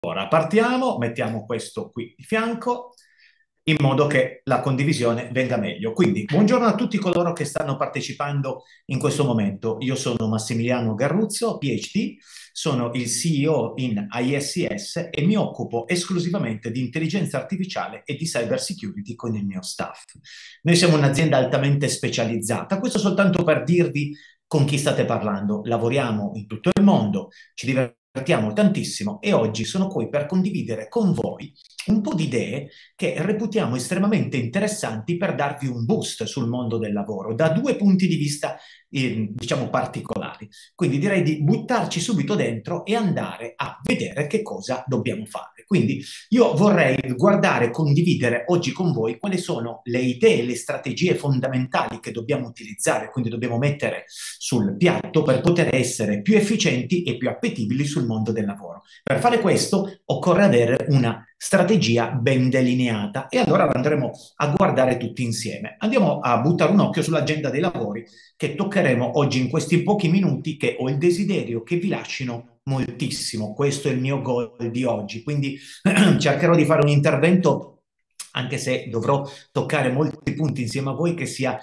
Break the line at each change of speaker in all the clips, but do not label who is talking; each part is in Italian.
Ora partiamo, mettiamo questo qui di fianco in modo che la condivisione venga meglio. Quindi, buongiorno a tutti coloro che stanno partecipando in questo momento. Io sono Massimiliano Garruzzo, PhD, sono il CEO in ISCS e mi occupo esclusivamente di intelligenza artificiale e di cyber security con il mio staff. Noi siamo un'azienda altamente specializzata, questo soltanto per dirvi con chi state parlando. Lavoriamo in tutto il mondo, ci divertiamo tantissimo e oggi sono qui per condividere con voi un po' di idee che reputiamo estremamente interessanti per darvi un boost sul mondo del lavoro da due punti di vista, diciamo, particolari. Quindi direi di buttarci subito dentro e andare a vedere che cosa dobbiamo fare. Quindi io vorrei guardare, condividere oggi con voi quali sono le idee, le strategie fondamentali che dobbiamo utilizzare, quindi dobbiamo mettere sul piatto per poter essere più efficienti e più appetibili sul mondo del lavoro. Per fare questo occorre avere una strategia ben delineata e allora andremo a guardare tutti insieme. Andiamo a buttare un occhio sull'agenda dei lavori che toccheremo oggi in questi pochi minuti che ho il desiderio che vi lascino moltissimo. Questo è il mio goal di oggi, quindi cercherò di fare un intervento anche se dovrò toccare molti punti insieme a voi, che sia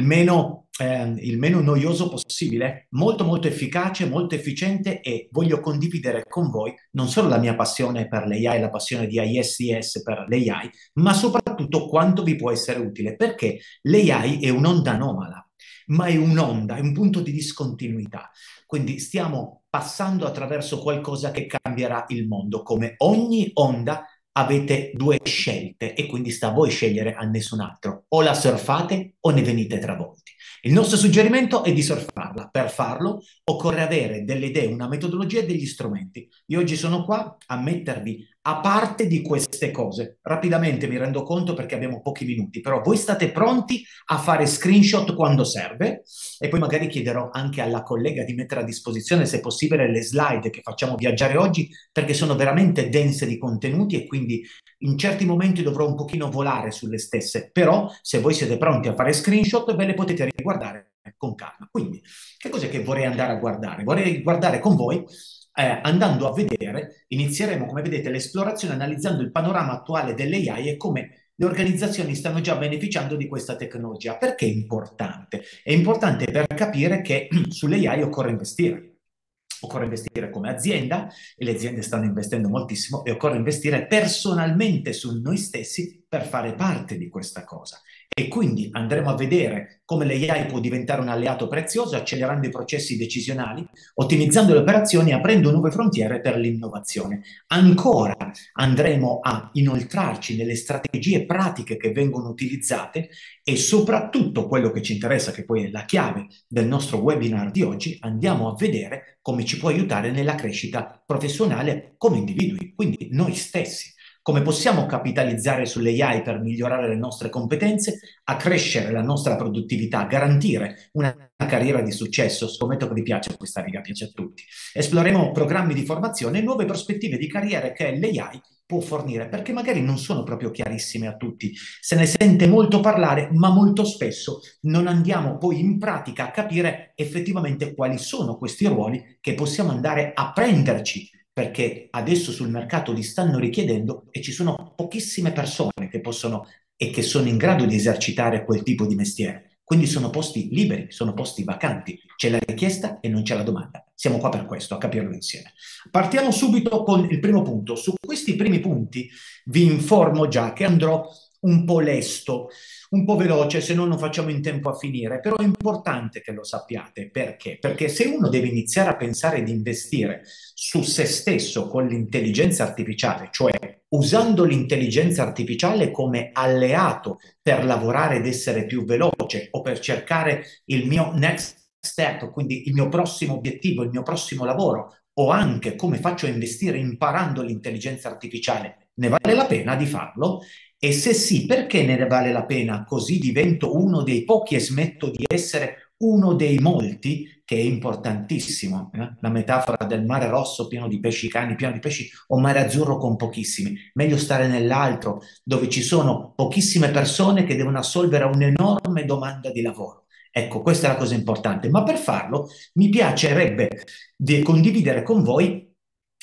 il meno noioso possibile, molto molto efficace, molto efficiente e voglio condividere con voi non solo la mia passione per l'AI, la passione di ISCS per l'AI, ma soprattutto quanto vi può essere utile, perché l'AI è un'onda anomala, ma è un'onda, è un punto di discontinuità. Quindi stiamo passando attraverso qualcosa che cambierà il mondo. Come ogni onda avete due scelte e quindi sta a voi scegliere, a nessun altro. O la surfate o ne venite travolti. Il nostro suggerimento è di surfarla. Per farlo occorre avere delle idee, una metodologia e degli strumenti. Io oggi sono qua a mettervi a parte di queste cose. Rapidamente mi rendo conto perché abbiamo pochi minuti, però voi state pronti a fare screenshot quando serve e poi magari chiederò anche alla collega di mettere a disposizione, se possibile, le slide che facciamo viaggiare oggi perché sono veramente dense di contenuti e quindi in certi momenti dovrò un pochino volare sulle stesse, però se voi siete pronti a fare screenshot ve le potete riguardare con calma. Quindi, che cos'è che vorrei andare a guardare? Vorrei guardare con voi andando a vedere, inizieremo come vedete l'esplorazione analizzando il panorama attuale dell'AI e come le organizzazioni stanno già beneficiando di questa tecnologia. Perché è importante? È importante per capire che sull'AI occorre investire. Occorre investire come azienda e le aziende stanno investendo moltissimo e occorre investire personalmente su noi stessi per fare parte di questa cosa. E quindi andremo a vedere come l'AI può diventare un alleato prezioso, accelerando i processi decisionali, ottimizzando le operazioni e aprendo nuove frontiere per l'innovazione. Ancora andremo a inoltrarci nelle strategie pratiche che vengono utilizzate e soprattutto quello che ci interessa, che poi è la chiave del nostro webinar di oggi, andiamo a vedere come ci può aiutare nella crescita professionale come individui, quindi noi stessi. Come possiamo capitalizzare sull'AI per migliorare le nostre competenze, accrescere la nostra produttività, garantire una carriera di successo. Scommetto che vi piace questa riga, piace a tutti. Esploreremo programmi di formazione e nuove prospettive di carriera che l'AI può fornire, perché magari non sono proprio chiarissime a tutti. Se ne sente molto parlare, ma molto spesso non andiamo poi in pratica a capire effettivamente quali sono questi ruoli che possiamo andare a prenderci, perché adesso sul mercato li stanno richiedendo e ci sono pochissime persone che possono e che sono in grado di esercitare quel tipo di mestiere. Quindi sono posti liberi, sono posti vacanti. C'è la richiesta e non c'è la domanda. Siamo qua per questo, a capirlo insieme. Partiamo subito con il primo punto. Su questi primi punti vi informo già che andrò un po' lesto, un po' veloce, se no non facciamo in tempo a finire, però è importante che lo sappiate. Perché? Perché se uno deve iniziare a pensare di investire su se stesso con l'intelligenza artificiale, cioè usando l'intelligenza artificiale come alleato per lavorare ed essere più veloce o per cercare il mio next step, quindi il mio prossimo obiettivo, il mio prossimo lavoro, o anche come faccio a investire imparando l'intelligenza artificiale, ne vale la pena di farlo? E se sì, perché ne vale la pena? Così divento uno dei pochi e smetto di essere uno dei molti, che è importantissimo. La metafora del mare rosso pieno di pesci cani, pieno di pesci, o mare azzurro con pochissimi. Meglio stare nell'altro, dove ci sono pochissime persone che devono assolvere a un'enorme domanda di lavoro. Ecco, questa è la cosa importante. Ma per farlo mi piacerebbe condividere con voi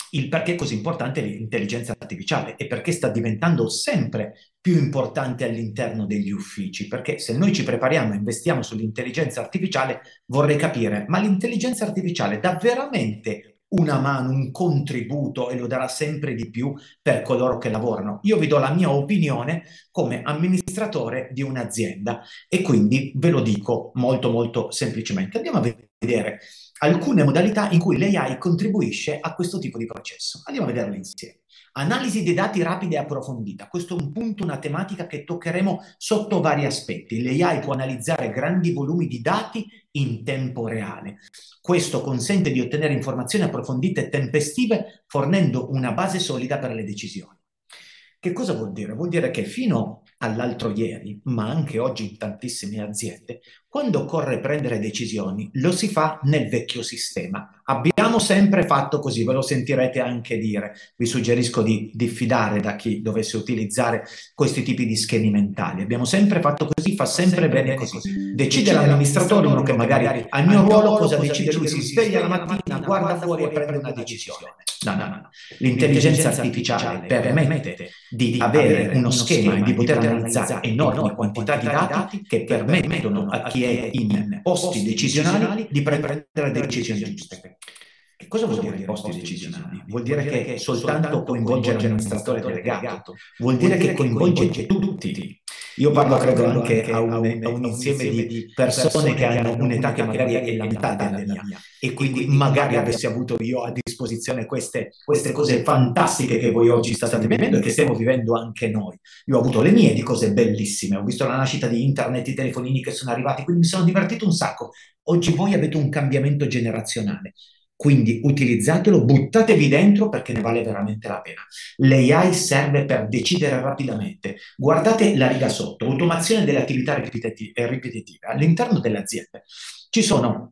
il perché è così importante l'intelligenza artificiale e perché sta diventando sempre più importante all'interno degli uffici, perché se noi ci prepariamo e investiamo sull'intelligenza artificiale, vorrei capire, ma l'intelligenza artificiale dà veramente una mano, un contributo e lo darà sempre di più per coloro che lavorano? Io vi do la mia opinione come amministratore di un'azienda e quindi ve lo dico molto molto semplicemente. Andiamo a vedere alcune modalità in cui l'AI contribuisce a questo tipo di processo. Andiamo a vederle insieme. Analisi dei dati rapida e approfondita. Questo è un punto, una tematica che toccheremo sotto vari aspetti. L'AI può analizzare grandi volumi di dati in tempo reale. Questo consente di ottenere informazioni approfondite e tempestive, fornendo una base solida per le decisioni. Che cosa vuol dire? Vuol dire che fino all'altro ieri, ma anche oggi in tantissime aziende, quando occorre prendere decisioni, lo si fa nel vecchio sistema. Abbiamo sempre fatto così, ve lo sentirete anche dire. Vi suggerisco di diffidare da chi dovesse utilizzare questi tipi di schemi mentali. Abbiamo sempre fatto così, fa sempre bene così. Decide l'amministratore, uno che magari ha il mio ruolo, cosa decide lui? Si sveglia la mattina, guarda fuori e prende una decisione. No, no, no. L'intelligenza artificiale permette di avere uno schema e di poter analizzare enormi quantità di dati che permettono a chi è in posti decisionali di prendere decisioni giuste. Che cosa vuol dire posti decisionali? Vuol dire che soltanto coinvolge l'amministratore delegato, vuol dire che coinvolge tutti. Io parlo, credo, anche a un insieme di persone che hanno un'età che magari è la metà della mia e quindi magari avessi avuto io a disposizione queste cose fantastiche che voi oggi state vivendo e che stiamo vivendo anche noi. Io ho avuto le mie di cose bellissime, ho visto la nascita di internet, i telefonini che sono arrivati, quindi mi sono divertito un sacco. Oggi voi avete un cambiamento generazionale. Quindi utilizzatelo, buttatevi dentro perché ne vale veramente la pena. L'AI serve per decidere rapidamente. Guardate la riga sotto, automazione delle attività ripetitive. All'interno delle aziende ci sono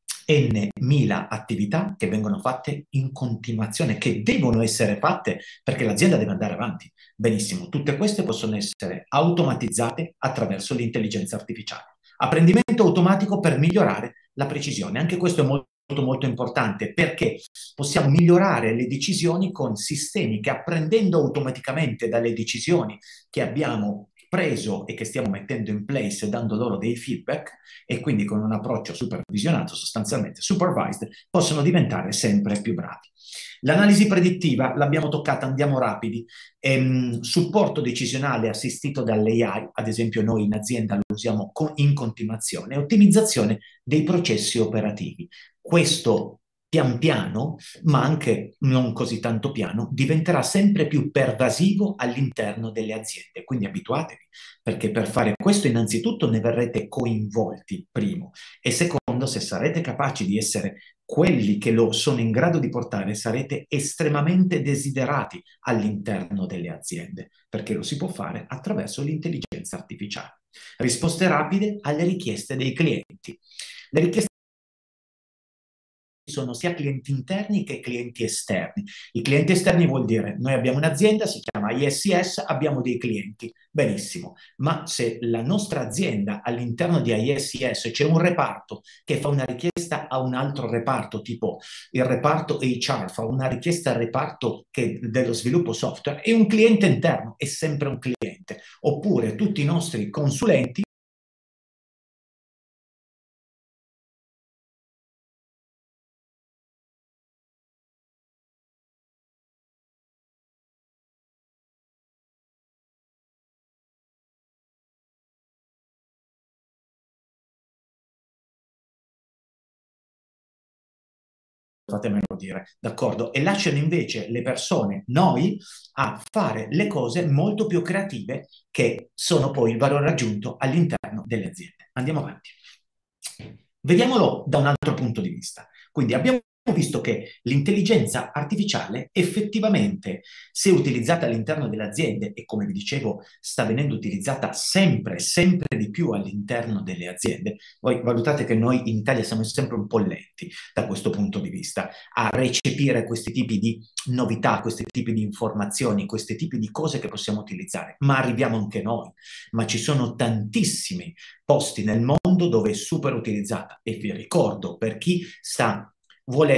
N mila attività che vengono fatte in continuazione, che devono essere fatte perché l'azienda deve andare avanti. Benissimo, tutte queste possono essere automatizzate attraverso l'intelligenza artificiale. Apprendimento automatico per migliorare la precisione. Anche questo è molto molto importante perché possiamo migliorare le decisioni con sistemi che apprendendo automaticamente dalle decisioni che abbiamo preso e che stiamo mettendo in place e dando loro dei feedback e quindi con un approccio supervisionato, sostanzialmente supervised, possono diventare sempre più bravi. L'analisi predittiva l'abbiamo toccata, andiamo rapidi. Supporto decisionale assistito dall'AI, ad esempio noi in azienda lo usiamo in continuazione, ottimizzazione dei processi operativi. Questo pian piano, ma anche non così tanto piano, diventerà sempre più pervasivo all'interno delle aziende. Quindi abituatevi, perché per fare questo innanzitutto ne verrete coinvolti, primo, e secondo, se sarete capaci di essere quelli che lo sono in grado di portare, sarete estremamente desiderati all'interno delle aziende, perché lo si può fare attraverso l'intelligenza artificiale. Risposte rapide alle richieste dei clienti. Le richieste sono sia clienti interni che clienti esterni. I clienti esterni vuol dire noi abbiamo un'azienda, si chiama ISS, abbiamo dei clienti, benissimo, ma se la nostra azienda all'interno di ISS c'è un reparto che fa una richiesta a un altro reparto, tipo il reparto HR fa una richiesta al reparto dello sviluppo software, è un cliente interno, è sempre un cliente, oppure tutti i nostri consulenti fatemelo dire, d'accordo? E lasciano invece le persone, noi, a fare le cose molto più creative che sono poi il valore aggiunto all'interno delle aziende. Andiamo avanti. Vediamolo da un altro punto di vista. Quindi abbiamo visto che l'intelligenza artificiale effettivamente, se utilizzata all'interno delle aziende, e come vi dicevo, sta venendo utilizzata sempre, sempre di più all'interno delle aziende, voi valutate che noi in Italia siamo sempre un po' lenti da questo punto di vista a recepire questi tipi di novità, questi tipi di informazioni, questi tipi di cose che possiamo utilizzare, ma arriviamo anche noi. Ma ci sono tantissimi posti nel mondo dove è super utilizzata e vi ricordo per chi vuole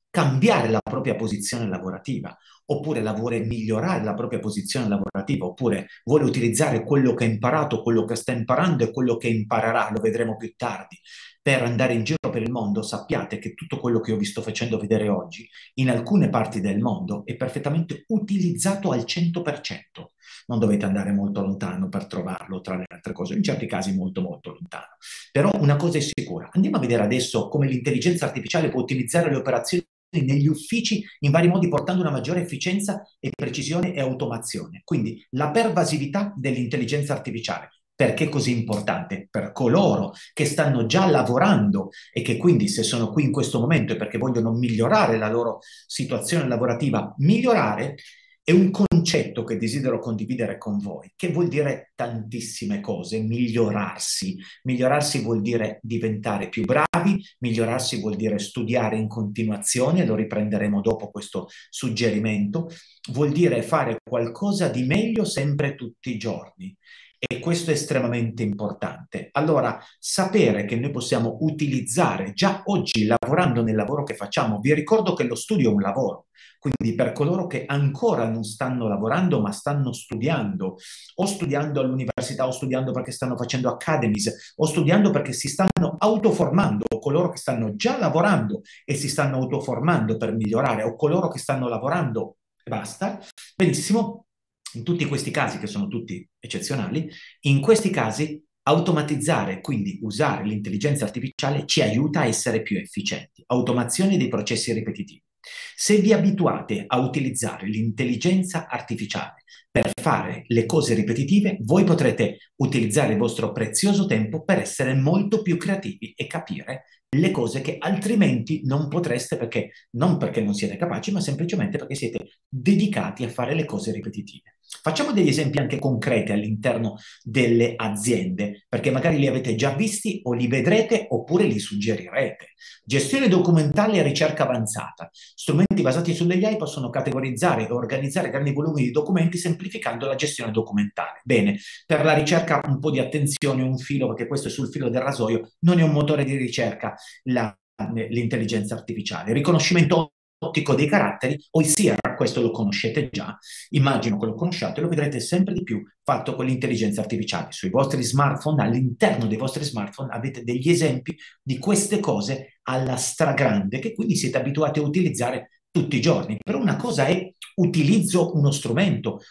cambiare la propria posizione lavorativa, oppure vuole migliorare la propria posizione lavorativa, oppure vuole utilizzare quello che ha imparato, quello che sta imparando e quello che imparerà, lo vedremo più tardi, per andare in giro per il mondo, sappiate che tutto quello che io vi sto facendo vedere oggi, in alcune parti del mondo, è perfettamente utilizzato al 100%. Non dovete andare molto lontano per trovarlo, tra le altre cose, in certi casi molto molto lontano. Però una cosa è sicura, andiamo a vedere adesso come l'intelligenza artificiale può ottimizzare le operazioni negli uffici in vari modi, portando una maggiore efficienza e precisione e automazione. Quindi la pervasività dell'intelligenza artificiale. Perché è così importante? Per coloro che stanno già lavorando e che quindi, se sono qui in questo momento è perché vogliono migliorare la loro situazione lavorativa, migliorare è un concetto che desidero condividere con voi, che vuol dire tantissime cose. Migliorarsi. Migliorarsi vuol dire diventare più bravi, migliorarsi vuol dire studiare in continuazione, lo riprenderemo dopo questo suggerimento, vuol dire fare qualcosa di meglio sempre tutti i giorni. E questo è estremamente importante. Allora, sapere che noi possiamo utilizzare già oggi lavorando nel lavoro che facciamo, vi ricordo che lo studio è un lavoro, quindi per coloro che ancora non stanno lavorando ma stanno studiando, o studiando all'università, o studiando perché stanno facendo academies, o studiando perché si stanno autoformando, o coloro che stanno già lavorando e si stanno autoformando per migliorare, o coloro che stanno lavorando e basta, benissimo. In tutti questi casi, che sono tutti eccezionali, in questi casi automatizzare, quindi usare l'intelligenza artificiale, ci aiuta a essere più efficienti. Automazione dei processi ripetitivi. Se vi abituate a utilizzare l'intelligenza artificiale per fare le cose ripetitive, voi potrete utilizzare il vostro prezioso tempo per essere molto più creativi e capire le cose che altrimenti non potreste, perché non perché non siete capaci, ma semplicemente perché siete dedicati a fare le cose ripetitive. Facciamo degli esempi anche concreti all'interno delle aziende, perché magari li avete già visti o li vedrete oppure li suggerirete. Gestione documentale e ricerca avanzata. Strumenti basati sulle AI possono categorizzare e organizzare grandi volumi di documenti semplificando la gestione documentale. Bene, per la ricerca un po' di attenzione, un filo, perché questo è sul filo del rasoio, non è un motore di ricerca l'intelligenza artificiale. Riconoscimento ottico dei caratteri o il SIR, questo lo conoscete già, immagino che lo conosciate, lo vedrete sempre di più fatto con l'intelligenza artificiale. Sui vostri smartphone, all'interno dei vostri smartphone avete degli esempi di queste cose alla stragrande che quindi siete abituati a utilizzare tutti i giorni. Però una cosa è utilizzo uno strumento,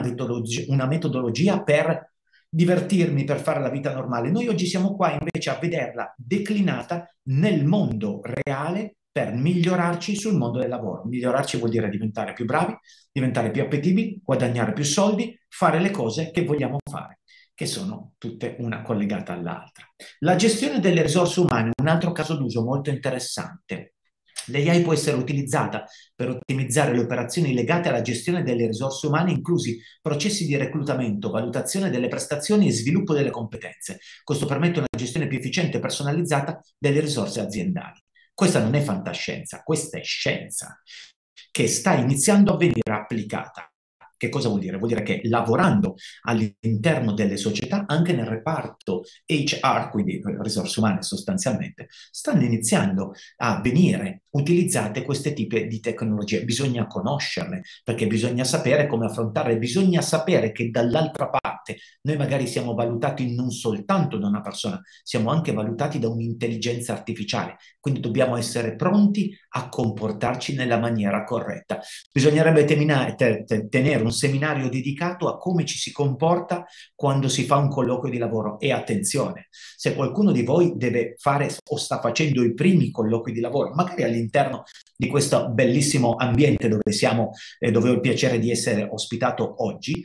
una metodologia per divertirmi, per fare la vita normale. Noi oggi siamo qua invece a vederla declinata nel mondo reale per migliorarci sul mondo del lavoro. Migliorarci vuol dire diventare più bravi, diventare più appetibili, guadagnare più soldi, fare le cose che vogliamo fare, che sono tutte una collegata all'altra. La gestione delle risorse umane, un altro caso d'uso molto interessante. L'AI può essere utilizzata per ottimizzare le operazioni legate alla gestione delle risorse umane, inclusi processi di reclutamento, valutazione delle prestazioni e sviluppo delle competenze. Questo permette una gestione più efficiente e personalizzata delle risorse aziendali. Questa non è fantascienza, questa è scienza che sta iniziando a venire applicata. Che cosa vuol dire? Vuol dire che lavorando all'interno delle società, anche nel reparto HR, quindi risorse umane sostanzialmente, stanno iniziando a venire utilizzate questi tipi di tecnologie. Bisogna conoscerle, perché bisogna sapere come affrontarle, bisogna sapere che dall'altra parte noi magari siamo valutati non soltanto da una persona, siamo anche valutati da un'intelligenza artificiale, quindi dobbiamo essere pronti a comportarci nella maniera corretta. Bisognerebbe tenere un seminario dedicato a come ci si comporta quando si fa un colloquio di lavoro. E attenzione, se qualcuno di voi deve fare o sta facendo i primi colloqui di lavoro, magari all'interno di questo bellissimo ambiente dove siamo, dove ho il piacere di essere ospitato oggi,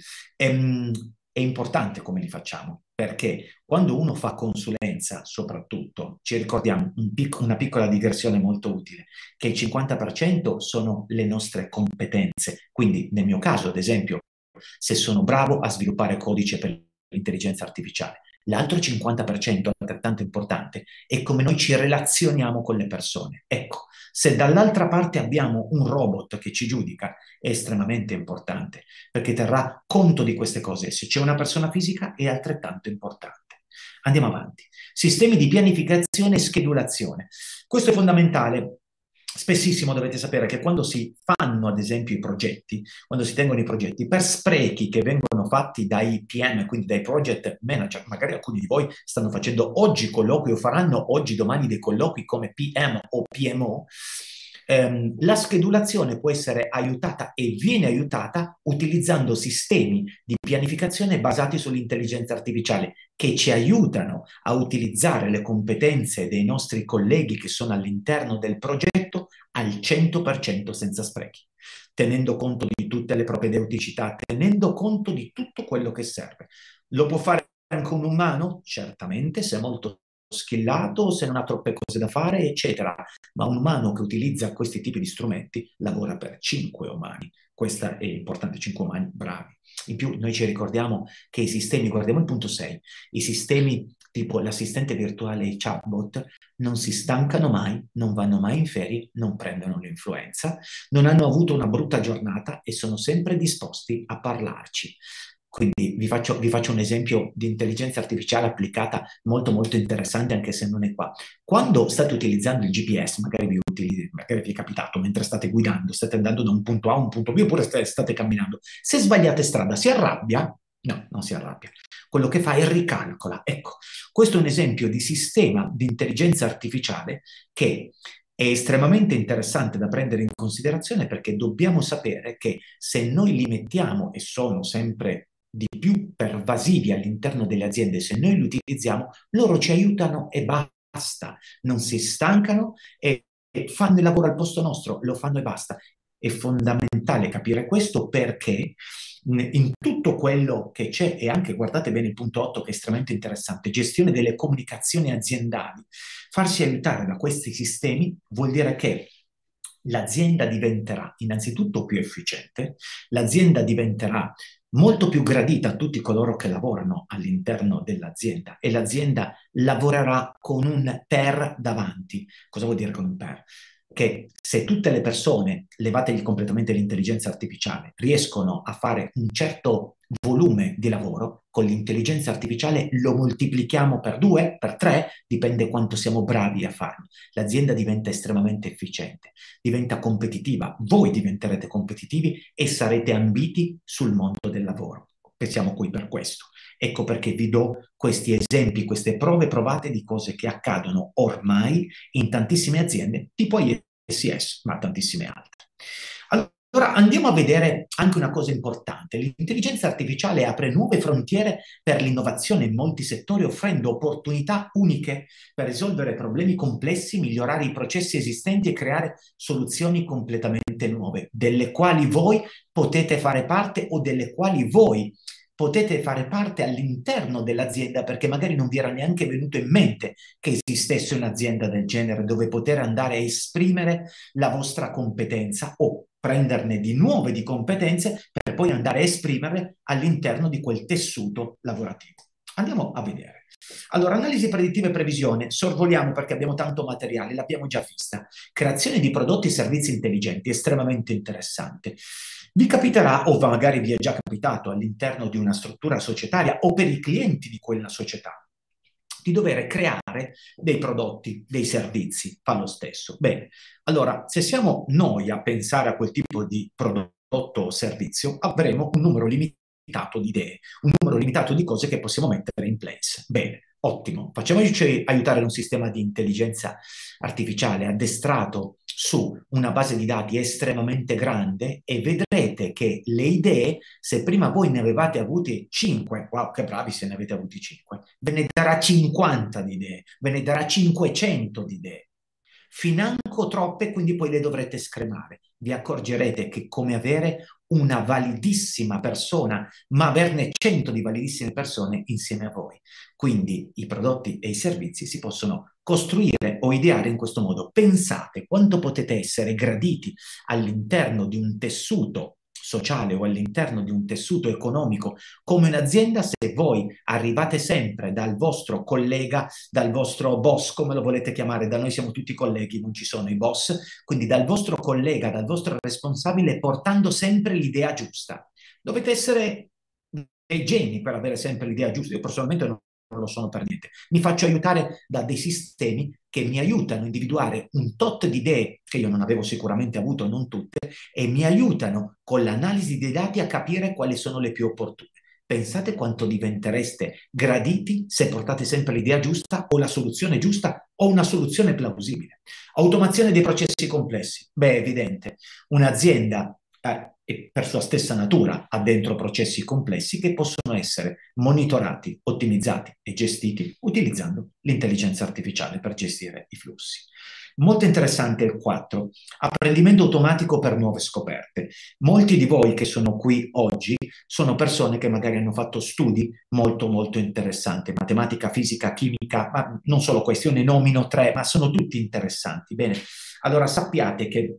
è importante come li facciamo, perché quando uno fa consulenza, soprattutto, ci ricordiamo una piccola digressione molto utile, che il 50% sono le nostre competenze. Quindi, nel mio caso, ad esempio, se sono bravo a sviluppare codice per l'intelligenza artificiale, l'altro 50%, altrettanto importante, è come noi ci relazioniamo con le persone. Ecco, se dall'altra parte abbiamo un robot che ci giudica, è estremamente importante, perché terrà conto di queste cose. Se c'è una persona fisica, è altrettanto importante. Andiamo avanti. Sistemi di pianificazione e schedulazione. Questo è fondamentale. spessissimo dovete sapere che quando si fanno, ad esempio, i progetti, quando si tengono i progetti, per sprechi che vengono fatti dai PM, quindi dai project manager, magari alcuni di voi stanno facendo oggi colloqui o faranno oggi, domani dei colloqui come PM o PMO, la schedulazione può essere aiutata e viene aiutata utilizzando sistemi di pianificazione basati sull'intelligenza artificiale che ci aiutano a utilizzare le competenze dei nostri colleghi che sono all'interno del progetto al 100% senza sprechi, tenendo conto di tutte le propedeuticità, tenendo conto di tutto quello che serve. Lo può fare anche un umano? Certamente, se è molto schillato, se non ha troppe cose da fare, eccetera. Ma un umano che utilizza questi tipi di strumenti lavora per 5 umani. Questo è importante, 5 umani bravi. In più, noi ci ricordiamo che i sistemi, guardiamo il punto 6, i sistemi tipo l'assistente virtuale e i chatbot non si stancano mai, non vanno mai in ferie, non prendono l'influenza, non hanno avuto una brutta giornata e sono sempre disposti a parlarci. Quindi vi faccio un esempio di intelligenza artificiale applicata molto molto interessante anche se non è qua. Quando state utilizzando il GPS, magari vi è capitato mentre state guidando, state andando da un punto A a un punto B oppure state camminando, se sbagliate strada si arrabbia? No, non si arrabbia. Quello che fa è ricalcola. Ecco, questo è un esempio di sistema di intelligenza artificiale che è estremamente interessante da prendere in considerazione perché dobbiamo sapere che se noi li mettiamo e sono sempre di più pervasivi all'interno delle aziende, se noi li utilizziamo, loro ci aiutano e basta, non si stancano e fanno il lavoro al posto nostro, lo fanno e basta. È fondamentale capire questo perché in tutto quello che c'è, e anche guardate bene il punto 8 che è estremamente interessante, gestione delle comunicazioni aziendali, farsi aiutare da questi sistemi vuol dire che l'azienda diventerà innanzitutto più efficiente, l'azienda diventerà molto più gradita a tutti coloro che lavorano all'interno dell'azienda e l'azienda lavorerà con un per davanti. Cosa vuol dire con un per? Che se tutte le persone, levategli completamente l'intelligenza artificiale, riescono a fare un certo volume di lavoro, con l'intelligenza artificiale lo moltiplichiamo per 2, per 3, dipende quanto siamo bravi a farlo. L'azienda diventa estremamente efficiente, diventa competitiva, voi diventerete competitivi e sarete ambiti sul mondo del lavoro. Siamo qui per questo. Ecco perché vi do questi esempi, queste prove provate di cose che accadono ormai in tantissime aziende, tipo ISS, ma tantissime altre. Allora andiamo a vedere anche una cosa importante. L'intelligenza artificiale apre nuove frontiere per l'innovazione in molti settori, offrendo opportunità uniche per risolvere problemi complessi, migliorare i processi esistenti e creare soluzioni completamente nuove, delle quali voi potete fare parte o delle quali voi potete fare parte all'interno dell'azienda perché magari non vi era neanche venuto in mente che esistesse un'azienda del genere dove poter andare a esprimere la vostra competenza o prenderne di nuove di competenze per poi andare a esprimerle all'interno di quel tessuto lavorativo. Andiamo a vedere. Allora, analisi predittiva e previsione, sorvoliamo perché abbiamo tanto materiale, l'abbiamo già vista. Creazione di prodotti e servizi intelligenti, estremamente interessante. Vi capiterà, o magari vi è già capitato all'interno di una struttura societaria o per i clienti di quella società, di dover creare dei prodotti, dei servizi, fa lo stesso. Bene, allora, se siamo noi a pensare a quel tipo di prodotto o servizio, avremo un numero limitato di idee, un numero limitato di cose che possiamo mettere in place. Bene, ottimo. Facciamoci aiutare da un sistema di intelligenza artificiale addestrato su una base di dati estremamente grande e vedrete che le idee, se prima voi ne avevate avuti 5, wow, che bravi se ne avete avuti 5, ve ne darà 50 di idee, ve ne darà 500 di idee. Financo troppe, quindi poi le dovrete scremare. Vi accorgerete che come avere una validissima persona, ma averne 100 di validissime persone insieme a voi. Quindi i prodotti e i servizi si possono costruire o ideare in questo modo. Pensate quanto potete essere graditi all'interno di un tessuto sociale o all'interno di un tessuto economico come un'azienda se voi arrivate sempre dal vostro collega, dal vostro boss, come lo volete chiamare, da noi siamo tutti colleghi, non ci sono i boss, quindi dal vostro collega, dal vostro responsabile, portando sempre l'idea giusta. Dovete essere dei geni per avere sempre l'idea giusta. Io personalmente non lo sono per niente. Mi faccio aiutare da dei sistemi che mi aiutano a individuare un tot di idee che io non avevo sicuramente avuto, non tutte, e mi aiutano con l'analisi dei dati a capire quali sono le più opportune. Pensate quanto diventereste graditi se portate sempre l'idea giusta o la soluzione giusta o una soluzione plausibile. Automazione dei processi complessi. Beh, è evidente. Un'azienda e per sua stessa natura ha dentro processi complessi che possono essere monitorati, ottimizzati e gestiti utilizzando l'intelligenza artificiale per gestire i flussi. Molto interessante il 4, apprendimento automatico per nuove scoperte. Molti di voi che sono qui oggi sono persone che magari hanno fatto studi molto molto interessanti, matematica, fisica, chimica, ma non solo questi, io ne nomino 3, ma sono tutti interessanti. Bene, allora sappiate che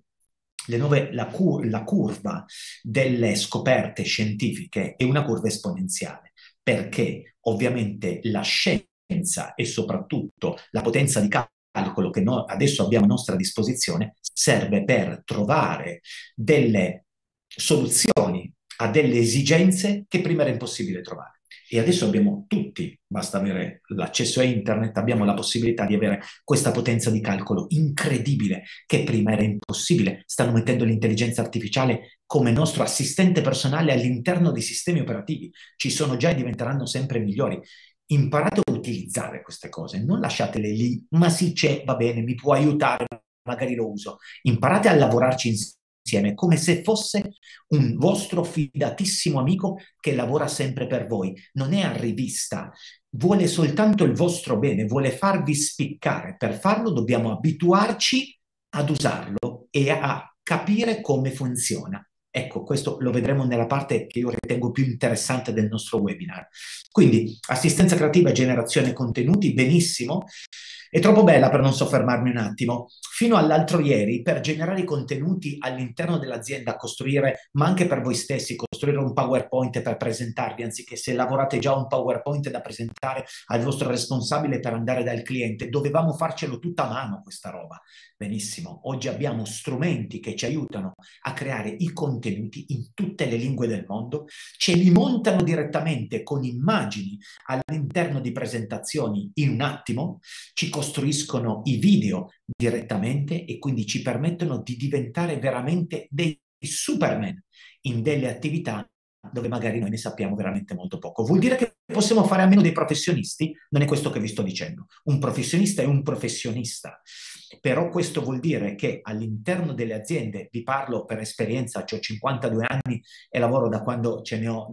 la curva delle scoperte scientifiche è una curva esponenziale, perché ovviamente la scienza e soprattutto la potenza di calcolo che noi adesso abbiamo a nostra disposizione serve per trovare delle soluzioni a delle esigenze che prima era impossibile trovare. E adesso abbiamo tutti, basta avere l'accesso a internet, abbiamo la possibilità di avere questa potenza di calcolo incredibile che prima era impossibile. Stanno mettendo l'intelligenza artificiale come nostro assistente personale all'interno dei sistemi operativi. Ci sono già e diventeranno sempre migliori. Imparate a utilizzare queste cose, non lasciatele lì, ma sì c'è, va bene, mi può aiutare, magari lo uso. Imparate a lavorarci insieme come se fosse un vostro fidatissimo amico che lavora sempre per voi. Non è arrivista, vuole soltanto il vostro bene, vuole farvi spiccare. Per farlo dobbiamo abituarci ad usarlo e a capire come funziona. Ecco, questo lo vedremo nella parte che io ritengo più interessante del nostro webinar. Quindi, assistenza creativa e generazione contenuti, benissimo. È troppo bella per non soffermarmi un attimo. Fino all'altro ieri, per generare i contenuti all'interno dell'azienda, costruire, ma anche per voi stessi, costruire un PowerPoint per presentarvi, anziché se lavorate già un PowerPoint da presentare al vostro responsabile per andare dal cliente, dovevamo farcelo tutta a mano questa roba. Benissimo, oggi abbiamo strumenti che ci aiutano a creare i contenuti in tutte le lingue del mondo, ce li montano direttamente con immagini all'interno di presentazioni in un attimo, ci costruiscono i video direttamente e quindi ci permettono di diventare veramente dei superman in delle attività dove magari noi ne sappiamo veramente molto poco. Vuol dire che possiamo fare a meno dei professionisti? Non è questo che vi sto dicendo. Un professionista è un professionista, però questo vuol dire che all'interno delle aziende, vi parlo per esperienza, ho 52 anni e lavoro da quando ce ne ho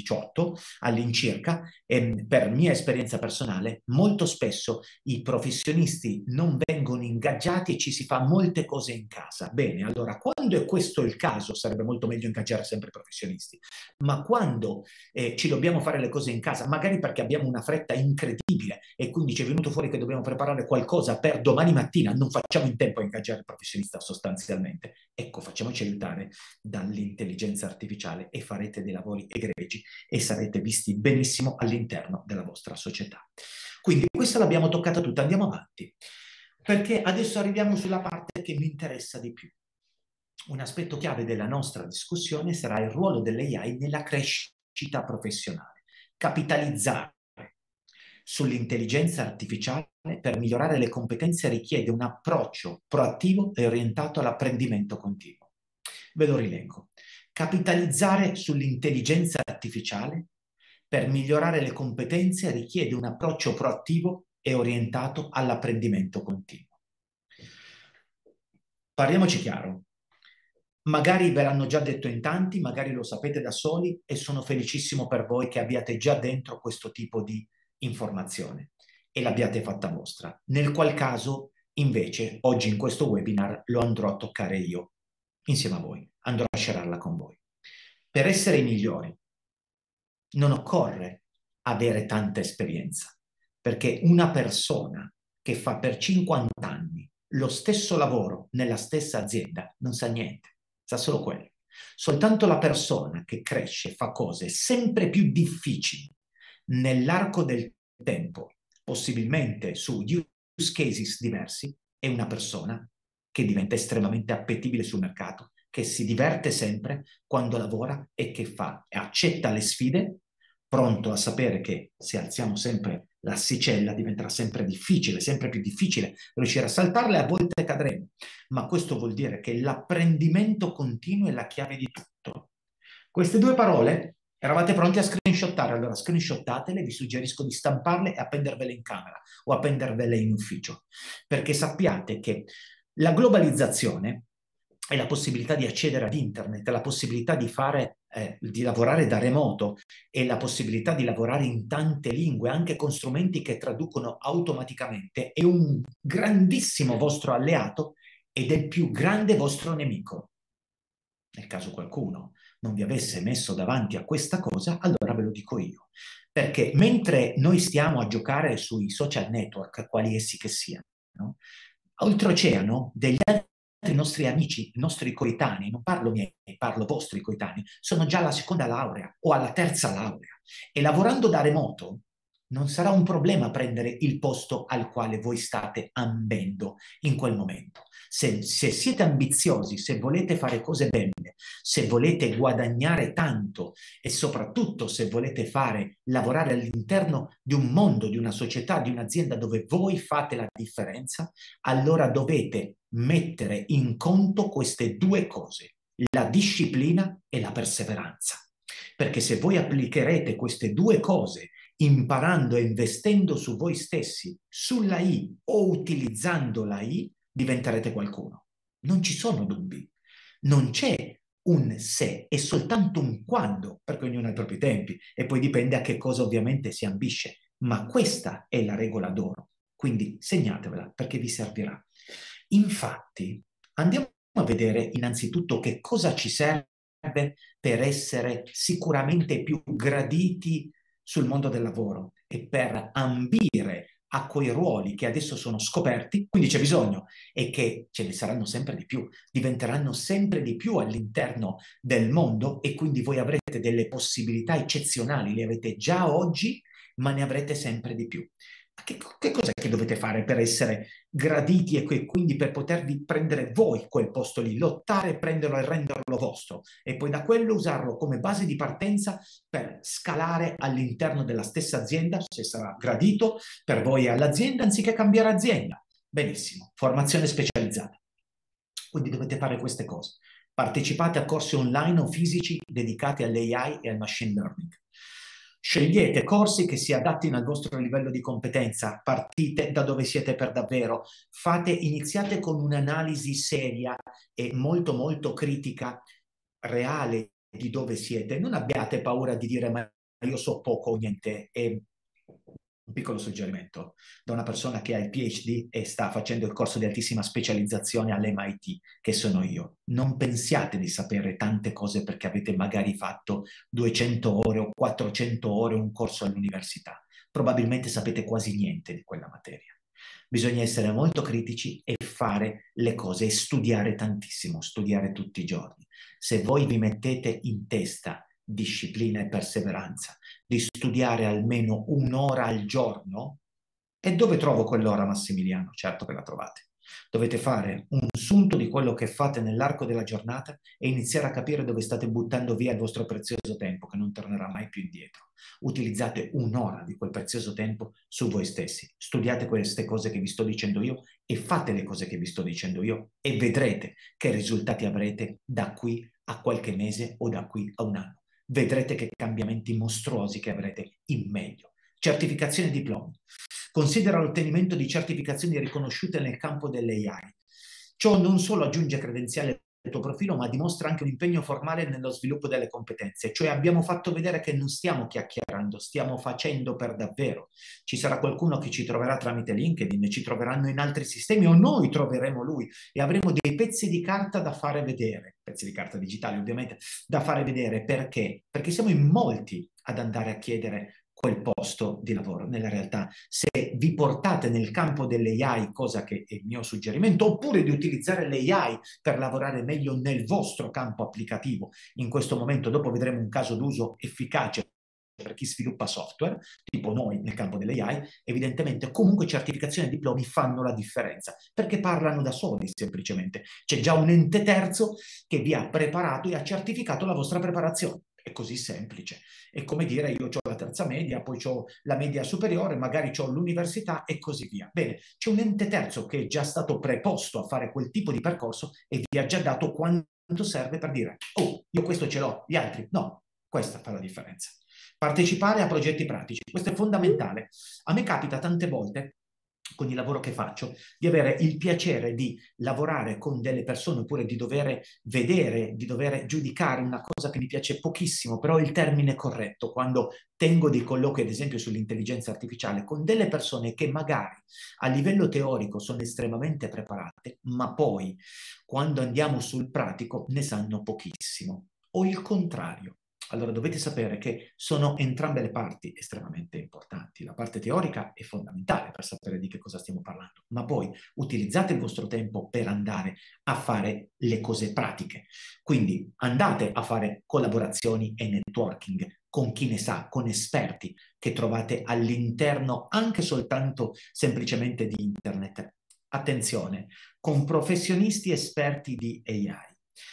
18 all'incirca, e per mia esperienza personale, molto spesso i professionisti non vengono ingaggiati e ci si fa molte cose in casa. Bene, allora quando è questo il caso, sarebbe molto meglio ingaggiare sempre i professionisti, ma quando ci dobbiamo fare le cose in casa, magari perché abbiamo una fretta incredibile e quindi ci è venuto fuori che dobbiamo preparare qualcosa per domani mattina, non facciamo in tempo a ingaggiare il professionista sostanzialmente. Ecco, facciamoci aiutare dall'intelligenza artificiale e farete dei lavori egregi e sarete visti benissimo all'interno della vostra società. Quindi questa l'abbiamo toccata tutta, andiamo avanti, perché adesso arriviamo sulla parte che mi interessa di più. Un aspetto chiave della nostra discussione sarà il ruolo dell'AI nella crescita professionale. Capitalizzare sull'intelligenza artificiale per migliorare le competenze richiede un approccio proattivo e orientato all'apprendimento continuo. Ve lo rileggo. Capitalizzare sull'intelligenza artificiale per migliorare le competenze richiede un approccio proattivo e orientato all'apprendimento continuo. Parliamoci chiaro. Magari ve l'hanno già detto in tanti, magari lo sapete da soli e sono felicissimo per voi che abbiate già dentro questo tipo di informazione e l'abbiate fatta vostra. Nel qual caso, invece, oggi in questo webinar lo andrò a toccare io, insieme a voi, andrò a shararla con voi. Per essere i migliori non occorre avere tanta esperienza, perché una persona che fa per 50 anni lo stesso lavoro nella stessa azienda non sa niente, sa solo quello. Soltanto la persona che cresce fa cose sempre più difficili nell'arco del tempo, possibilmente su use cases diversi, è una persona che diventa estremamente appetibile sul mercato, che si diverte sempre quando lavora e che fa, accetta le sfide, pronto a sapere che se alziamo sempre l'asticella diventerà sempre difficile, sempre più difficile riuscire a saltarla e a volte cadremo. Ma questo vuol dire che l'apprendimento continuo è la chiave di tutto. Queste due parole eravate pronti a screenshottare, allora screenshottatele, vi suggerisco di stamparle e appendervele in camera o appendervele in ufficio, perché sappiate che la globalizzazione e la possibilità di accedere ad internet, la possibilità di fare, di lavorare da remoto e la possibilità di lavorare in tante lingue, anche con strumenti che traducono automaticamente, è un grandissimo vostro alleato ed è il più grande vostro nemico. Nel caso qualcuno non vi avesse messo davanti a questa cosa, allora ve lo dico io. Perché mentre noi stiamo a giocare sui social network, quali essi che siano, no? Oltreoceano, degli altri nostri amici, nostri coetanei, non parlo miei, parlo vostri coetanei, sono già alla seconda laurea o alla terza laurea. E lavorando da remoto non sarà un problema prendere il posto al quale voi state ambendo in quel momento. Se siete ambiziosi, se volete fare cose belle, se volete guadagnare tanto e soprattutto se volete lavorare all'interno di un mondo, di una società, di un'azienda dove voi fate la differenza, allora dovete mettere in conto queste due cose, la disciplina e la perseveranza. Perché se voi applicherete queste due cose imparando e investendo su voi stessi, sulla I o utilizzando la I, diventerete qualcuno. Non ci sono dubbi, non c'è un se, è soltanto un quando, perché ognuno ha i propri tempi e poi dipende a che cosa ovviamente si ambisce, ma questa è la regola d'oro, quindi segnatevela perché vi servirà. Infatti, andiamo a vedere innanzitutto che cosa ci serve per essere sicuramente più graditi sul mondo del lavoro e per ambire a quei ruoli che adesso sono scoperti, quindi c'è bisogno e che ce ne saranno sempre di più, diventeranno sempre di più all'interno del mondo e quindi voi avrete delle possibilità eccezionali, le avete già oggi, ma ne avrete sempre di più. Che cos'è che dovete fare per essere graditi e quindi per potervi prendere voi quel posto lì, lottare, prenderlo e renderlo vostro e poi da quello usarlo come base di partenza per scalare all'interno della stessa azienda, se sarà gradito per voi all'azienda, anziché cambiare azienda. Benissimo, formazione specializzata. Quindi dovete fare queste cose. Partecipate a corsi online o fisici dedicati all'AI e al machine learning. Scegliete corsi che si adattino al vostro livello di competenza, partite da dove siete per davvero, iniziate con un'analisi seria e molto molto critica, reale di dove siete. Non abbiate paura di dire ma io so poco o niente. E un piccolo suggerimento da una persona che ha il PhD e sta facendo il corso di altissima specializzazione all'MIT, che sono io. Non pensiate di sapere tante cose perché avete magari fatto 200 ore o 400 ore un corso all'università. Probabilmente sapete quasi niente di quella materia. Bisogna essere molto critici e fare le cose e studiare tantissimo, studiare tutti i giorni. Se voi vi mettete in testa disciplina e perseveranza, di studiare almeno un'ora al giorno, e dove trovo quell'ora, Massimiliano? Certo che la trovate. Dovete fare un sunto di quello che fate nell'arco della giornata e iniziare a capire dove state buttando via il vostro prezioso tempo, che non tornerà mai più indietro. Utilizzate un'ora di quel prezioso tempo su voi stessi. Studiate queste cose che vi sto dicendo io e fate le cose che vi sto dicendo io e vedrete che risultati avrete da qui a qualche mese o da qui a un anno. Vedrete che cambiamenti mostruosi che avrete in meglio. Certificazione e diplomi. Considera l'ottenimento di certificazioni riconosciute nel campo dell'AI. Ciò non solo aggiunge credenziali al tuo profilo, ma dimostra anche un impegno formale nello sviluppo delle competenze. Cioè abbiamo fatto vedere che non stiamo chiacchierando, stiamo facendo per davvero. Ci sarà qualcuno che ci troverà tramite LinkedIn, ci troveranno in altri sistemi o noi troveremo lui e avremo dei pezzi di carta da fare vedere, pezzi di carta digitali ovviamente, da fare vedere. Perché? Perché siamo in molti ad andare a chiedere quel posto di lavoro. Nella realtà, se vi portate nel campo dell'AI, cosa che è il mio suggerimento, oppure di utilizzare l'AI per lavorare meglio nel vostro campo applicativo, in questo momento, dopo vedremo un caso d'uso efficace per chi sviluppa software, tipo noi nel campo dell'AI, evidentemente comunque certificazioni e diplomi fanno la differenza, perché parlano da soli semplicemente. C'è già un ente terzo che vi ha preparato e ha certificato la vostra preparazione. È così semplice. È come dire io ho la terza media, poi ho la media superiore, magari ho l'università e così via. Bene, c'è un ente terzo che è già stato preposto a fare quel tipo di percorso e vi ha già dato quanto serve per dire oh, io questo ce l'ho, gli altri no. Questa fa la differenza. Partecipare a progetti pratici, questo è fondamentale. A me capita tante volte con il lavoro che faccio, di avere il piacere di lavorare con delle persone oppure di dover vedere, di dover giudicare una cosa che mi piace pochissimo, però è il termine corretto, quando tengo dei colloqui, ad esempio, sull'intelligenza artificiale, con delle persone che magari a livello teorico sono estremamente preparate, ma poi quando andiamo sul pratico ne sanno pochissimo. O il contrario. Allora dovete sapere che sono entrambe le parti estremamente importanti. La parte teorica è fondamentale per sapere di che cosa stiamo parlando, ma poi utilizzate il vostro tempo per andare a fare le cose pratiche. Quindi andate a fare collaborazioni e networking con chi ne sa, con esperti che trovate all'interno anche soltanto semplicemente di internet. Attenzione, con professionisti esperti di AI.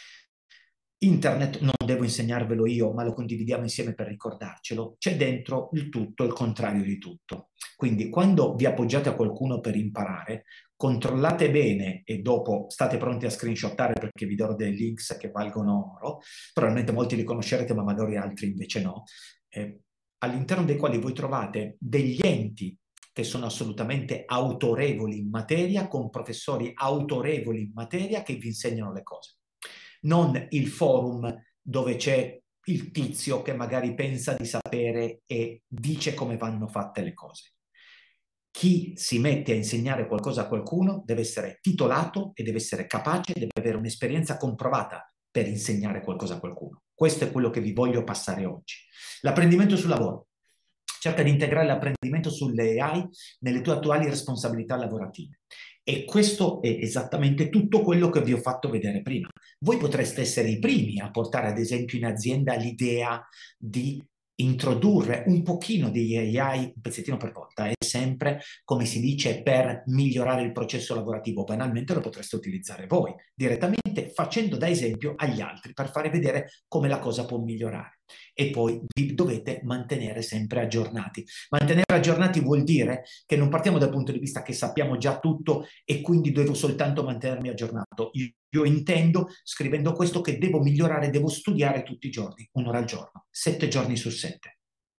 Internet non devo insegnarvelo io, ma lo condividiamo insieme per ricordarcelo. C'è dentro il tutto, il contrario di tutto. Quindi quando vi appoggiate a qualcuno per imparare, controllate bene e dopo state pronti a screenshottare perché vi darò dei links che valgono oro. Probabilmente molti li conoscerete, ma magari altri invece no. All'interno dei quali voi trovate degli enti che sono assolutamente autorevoli in materia, con professori autorevoli in materia che vi insegnano le cose. Non il forum dove c'è il tizio che magari pensa di sapere e dice come vanno fatte le cose. Chi si mette a insegnare qualcosa a qualcuno deve essere titolato e deve essere capace, deve avere un'esperienza comprovata per insegnare qualcosa a qualcuno. Questo è quello che vi voglio passare oggi. L'apprendimento sul lavoro. Cerca di integrare l'apprendimento sulle AI nelle tue attuali responsabilità lavorative. E questo è esattamente tutto quello che vi ho fatto vedere prima. Voi potreste essere i primi a portare, ad esempio, in azienda l'idea di introdurre un pochino di AI, un pezzettino per volta, è sempre, come si dice, per migliorare il processo lavorativo. Banalmente lo potreste utilizzare voi, direttamente facendo da esempio agli altri, per fare vedere come la cosa può migliorare. E poi vi dovete mantenere sempre aggiornati. Mantenere aggiornati vuol dire che non partiamo dal punto di vista che sappiamo già tutto e quindi devo soltanto mantenermi aggiornato. Io intendo, scrivendo questo, che devo migliorare, devo studiare tutti i giorni, un'ora al giorno, 7 giorni su 7.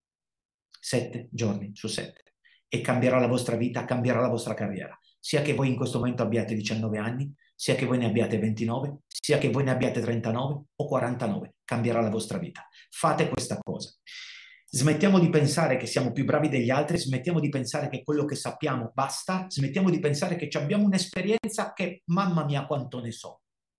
7 giorni su 7. E cambierà la vostra vita, cambierà la vostra carriera. Sia che voi in questo momento abbiate 19 anni, sia che voi ne abbiate 29, sia che voi ne abbiate 39 o 49, cambierà la vostra vita. Fate questa cosa. Smettiamo di pensare che siamo più bravi degli altri, smettiamo di pensare che quello che sappiamo basta, smettiamo di pensare che abbiamo un'esperienza che, mamma mia, quanto ne so.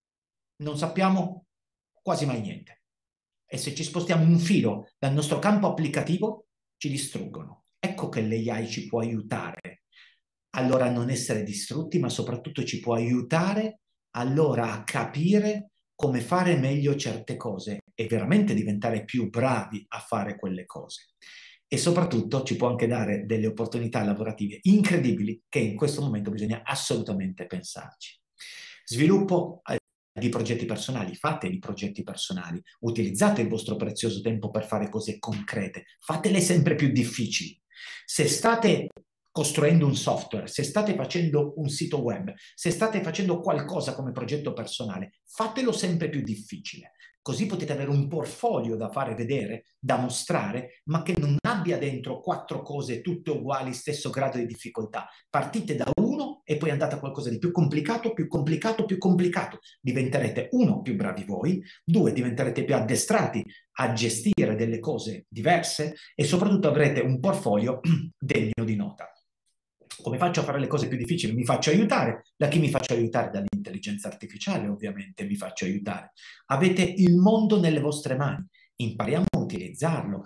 Non sappiamo quasi mai niente. E se ci spostiamo un filo dal nostro campo applicativo, ci distruggono. Ecco che l'AI ci può aiutare allora a non essere distrutti, ma soprattutto ci può aiutare allora a capire come fare meglio certe cose e veramente diventare più bravi a fare quelle cose. E soprattutto ci può anche dare delle opportunità lavorative incredibili che in questo momento bisogna assolutamente pensarci. Sviluppo di progetti personali, fate i progetti personali, utilizzate il vostro prezioso tempo per fare cose concrete, fatele sempre più difficili. Se state costruendo un software, se state facendo un sito web, se state facendo qualcosa come progetto personale, fatelo sempre più difficile. Così potete avere un portfolio da fare vedere, da mostrare, ma che non abbia dentro 4 cose tutte uguali, stesso grado di difficoltà. Partite da uno e poi andate a qualcosa di più complicato, più complicato, più complicato. Diventerete, uno, più bravi voi, due, diventerete più addestrati a gestire delle cose diverse e soprattutto avrete un portfolio degno di nota. Come faccio a fare le cose più difficili? Mi faccio aiutare. Da chi mi faccio aiutare? Dall'intelligenza artificiale, ovviamente, mi faccio aiutare. Avete il mondo nelle vostre mani. Impariamo a utilizzarlo.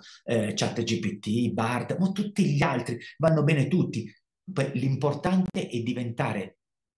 ChatGPT, Bard, ma tutti gli altri, vanno bene tutti. L'importante è diventare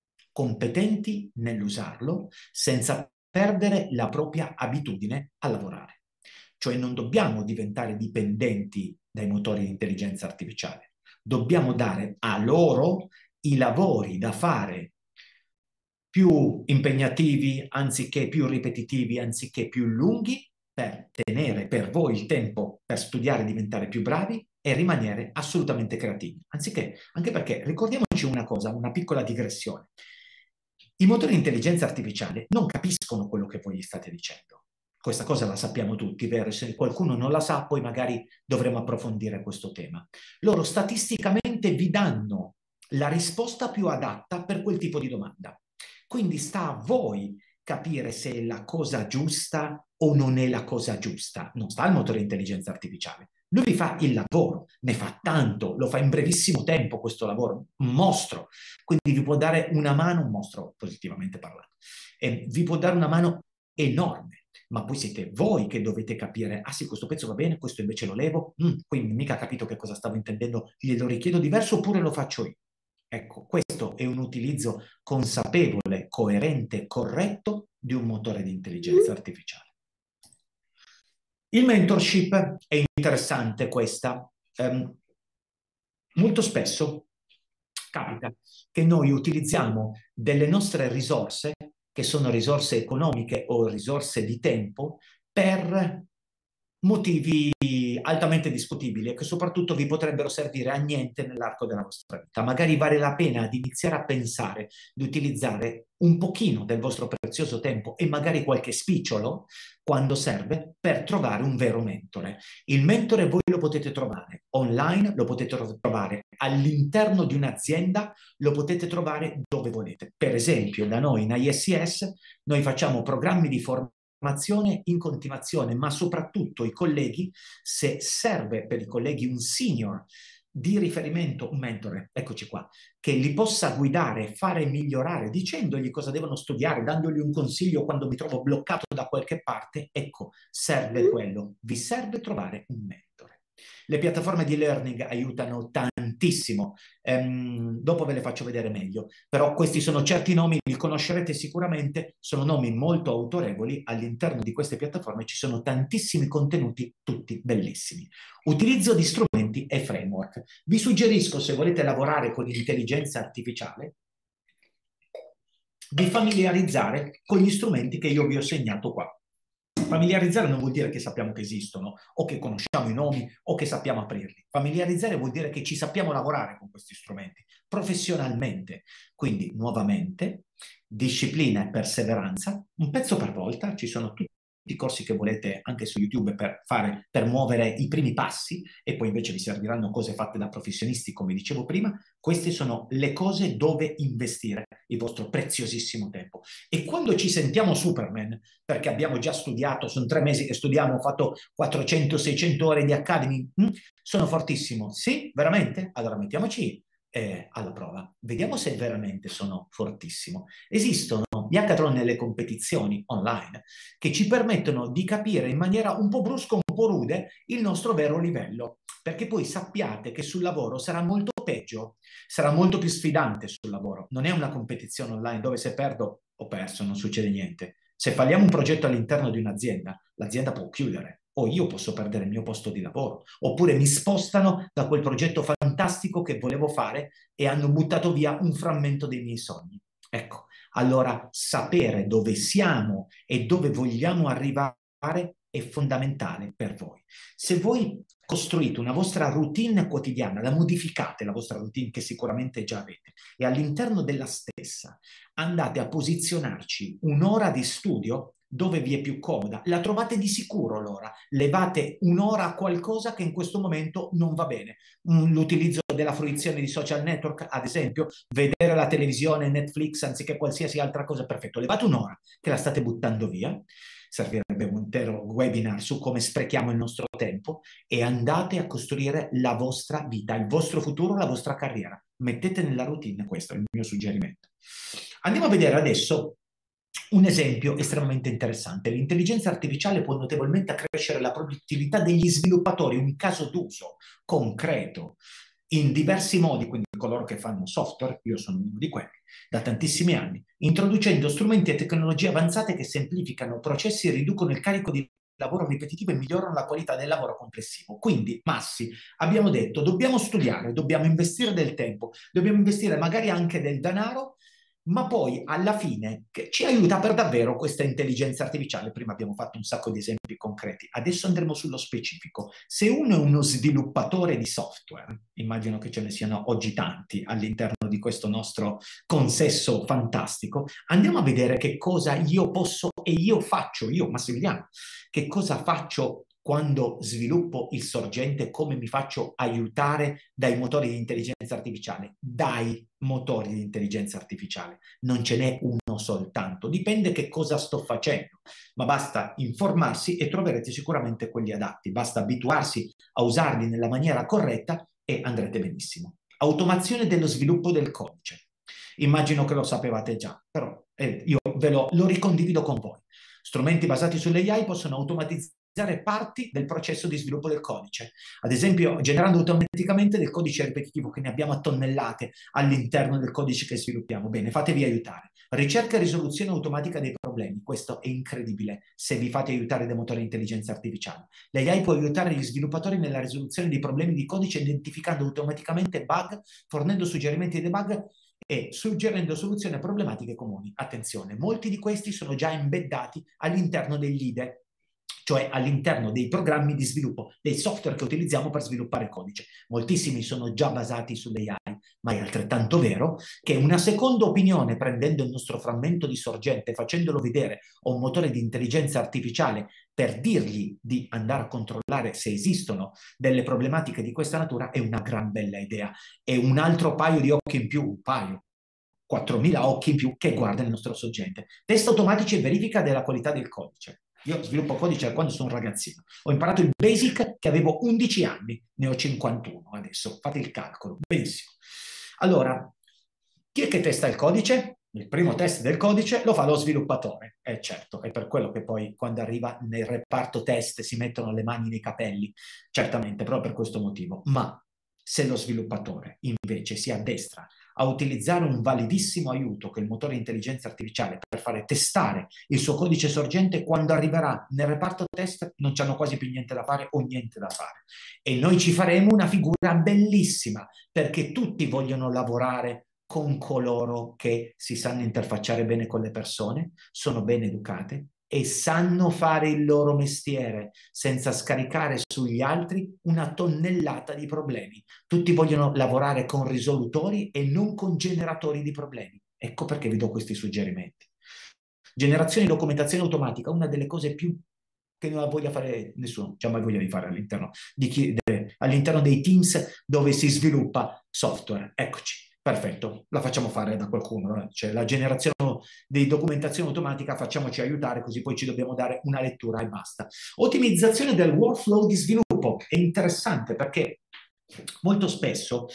competenti nell'usarlo senza perdere la propria abitudine a lavorare. Cioè non dobbiamo diventare dipendenti dai motori di intelligenza artificiale. Dobbiamo dare a loro i lavori da fare più impegnativi, anziché più ripetitivi, anziché più lunghi, per tenere per voi il tempo per studiare e diventare più bravi e rimanere assolutamente creativi. Anziché, anche perché ricordiamoci una cosa, una piccola digressione. I motori di intelligenza artificiale non capiscono quello che voi gli state dicendo. Questa cosa la sappiamo tutti, vero? Se qualcuno non la sa, poi magari dovremo approfondire questo tema. Loro statisticamente vi danno la risposta più adatta per quel tipo di domanda. Quindi sta a voi capire se è la cosa giusta o non è la cosa giusta. Non sta al motore di intelligenza artificiale. Lui vi fa il lavoro, ne fa tanto, lo fa in brevissimo tempo questo lavoro, un mostro. Quindi vi può dare una mano, un mostro positivamente parlando, e vi può dare una mano enorme. Ma poi siete voi che dovete capire, ah sì, questo pezzo va bene, questo invece lo levo, quindi mica capito che cosa stavo intendendo, glielo richiedo diverso oppure lo faccio io. Ecco, questo è un utilizzo consapevole, coerente, corretto di un motore di intelligenza artificiale. Il mentorship è interessante questa. Molto spesso capita che noi utilizziamo delle nostre risorse, che sono risorse economiche o risorse di tempo, per motivi altamente discutibili e che soprattutto vi potrebbero servire a niente nell'arco della vostra vita. Magari vale la pena di iniziare a pensare di utilizzare un pochino del vostro prezioso tempo e magari qualche spicciolo, quando serve, per trovare un vero mentore. Il mentore voi lo potete trovare online, lo potete trovare all'interno di un'azienda, lo potete trovare dove volete. Per esempio, da noi in ISCS noi facciamo programmi di formazione in continuazione, ma soprattutto i colleghi, se serve per i colleghi un senior di riferimento, un mentore, eccoci qua, che li possa guidare, fare migliorare, dicendogli cosa devono studiare, dandogli un consiglio quando mi trovo bloccato da qualche parte, ecco, serve quello, vi serve trovare un mentore. Le piattaforme di learning aiutano tantissimo, dopo ve le faccio vedere meglio, però questi sono certi nomi, li conoscerete sicuramente, sono nomi molto autorevoli, all'interno di queste piattaforme ci sono tantissimi contenuti, tutti bellissimi. Utilizzo di strumenti e framework. Vi suggerisco, se volete lavorare con l'intelligenza artificiale, di familiarizzare con gli strumenti che io vi ho segnato qua. Familiarizzare non vuol dire che sappiamo che esistono, o che conosciamo i nomi, o che sappiamo aprirli. Familiarizzare vuol dire che ci sappiamo lavorare con questi strumenti, professionalmente. Quindi, nuovamente, disciplina e perseveranza, un pezzo per volta, ci sono tutti i corsi che volete anche su YouTube per muovere i primi passi e poi invece vi serviranno cose fatte da professionisti, come dicevo prima. Queste sono le cose dove investire il vostro preziosissimo tempo. E quando ci sentiamo Superman, perché abbiamo già studiato, sono 3 mesi che studiamo, ho fatto 400-600 ore di Academy, sono fortissimo. Sì, veramente? Allora mettiamoci alla prova. Vediamo se veramente sono fortissimo. Esistono gli hackathon nelle competizioni online che ci permettono di capire in maniera un po' brusca, un po' rude, il nostro vero livello, perché poi sappiate che sul lavoro sarà molto peggio, sarà molto più sfidante sul lavoro. Non è una competizione online dove se perdo ho perso, non succede niente. Se falliamo un progetto all'interno di un'azienda, l'azienda può chiudere o io posso perdere il mio posto di lavoro, oppure mi spostano da quel progetto fantastico che volevo fare e hanno buttato via un frammento dei miei sogni. Ecco, allora sapere dove siamo e dove vogliamo arrivare è fondamentale per voi. Se voi costruite una vostra routine quotidiana, la modificate la vostra routine che sicuramente già avete e all'interno della stessa andate a posizionarci un'ora di studio dove vi è più comoda, la trovate di sicuro l'ora, levate un'ora a qualcosa che in questo momento non va bene. L'utilizzo della fruizione di social network, ad esempio, vedere la televisione, Netflix, anziché qualsiasi altra cosa, perfetto, levate un'ora che la state buttando via, servirebbe un intero webinar su come sprechiamo il nostro tempo e andate a costruire la vostra vita, il vostro futuro, la vostra carriera. Mettete nella routine, questo è il mio suggerimento. Andiamo a vedere adesso un esempio estremamente interessante. L'intelligenza artificiale può notevolmente accrescere la produttività degli sviluppatori, un caso d'uso concreto in diversi modi, quindi coloro che fanno software, io sono uno di quelli, da tantissimi anni, introducendo strumenti e tecnologie avanzate che semplificano processi e riducono il carico di lavoro ripetitivo e migliorano la qualità del lavoro complessivo. Quindi, Massi, abbiamo detto, dobbiamo studiare, dobbiamo investire del tempo, dobbiamo investire magari anche del denaro ma poi alla fine ci aiuta per davvero questa intelligenza artificiale. Prima abbiamo fatto un sacco di esempi concreti, adesso andremo sullo specifico. Se uno è uno sviluppatore di software, immagino che ce ne siano oggi tanti all'interno di questo nostro consesso fantastico, andiamo a vedere che cosa io posso e io faccio, io Massimiliano, che cosa faccio quando sviluppo il sorgente, come mi faccio aiutare dai motori di intelligenza artificiale, dai motori di intelligenza artificiale. Non ce n'è uno soltanto, dipende che cosa sto facendo, ma basta informarsi e troverete sicuramente quelli adatti, basta abituarsi a usarli nella maniera corretta e andrete benissimo. Automazione dello sviluppo del codice. Immagino che lo sapevate già, però io ve lo ricondivido con voi. Strumenti basati sull'AI possono automatizzare parti del processo di sviluppo del codice, ad esempio generando automaticamente del codice ripetitivo, che ne abbiamo a tonnellate all'interno del codice che sviluppiamo. Bene, fatevi aiutare. Ricerca e risoluzione automatica dei problemi, questo è incredibile se vi fate aiutare dai motori di intelligenza artificiale. L'AI può aiutare gli sviluppatori nella risoluzione di problemi di codice identificando automaticamente bug, fornendo suggerimenti di debug e suggerendo soluzioni a problematiche comuni. Attenzione, molti di questi sono già embeddati all'interno degli IDE, cioè all'interno dei programmi di sviluppo, dei software che utilizziamo per sviluppare codice. Moltissimi sono già basati sull'AI, ma è altrettanto vero che una seconda opinione, prendendo il nostro frammento di sorgente, facendolo vedere a un motore di intelligenza artificiale per dirgli di andare a controllare se esistono delle problematiche di questa natura, è una gran bella idea. È un altro paio di occhi in più, un paio, 4.000 occhi in più che guarda il nostro sorgente. Test automatici e verifica della qualità del codice. Io sviluppo codice da quando sono un ragazzino. Ho imparato il BASIC che avevo 11 anni, ne ho 51 adesso. Fate il calcolo. Benissimo. Allora, chi è che testa il codice? Il primo test del codice lo fa lo sviluppatore. Certo, è per quello che poi quando arriva nel reparto test si mettono le mani nei capelli. Certamente, proprio per questo motivo. Ma se lo sviluppatore invece si addestra a utilizzare un validissimo aiuto che è il motore di intelligenza artificiale per fare testare il suo codice sorgente, quando arriverà nel reparto test non c'hanno quasi più niente da fare o niente da fare. E noi ci faremo una figura bellissima, perché tutti vogliono lavorare con coloro che si sanno interfacciare bene con le persone, sono ben educate e sanno fare il loro mestiere senza scaricare sugli altri una tonnellata di problemi. Tutti vogliono lavorare con risolutori e non con generatori di problemi. Ecco perché vi do questi suggerimenti. Generazione di documentazione automatica, una delle cose più che non ha voglia fare nessuno, c'ha mai voglia di fare all'interno dei teams dove si sviluppa software. Eccoci. Perfetto, la facciamo fare da qualcuno, cioè la generazione di documentazione automatica, facciamoci aiutare, così poi ci dobbiamo dare una lettura e basta. Ottimizzazione del workflow di sviluppo è interessante perché molto spesso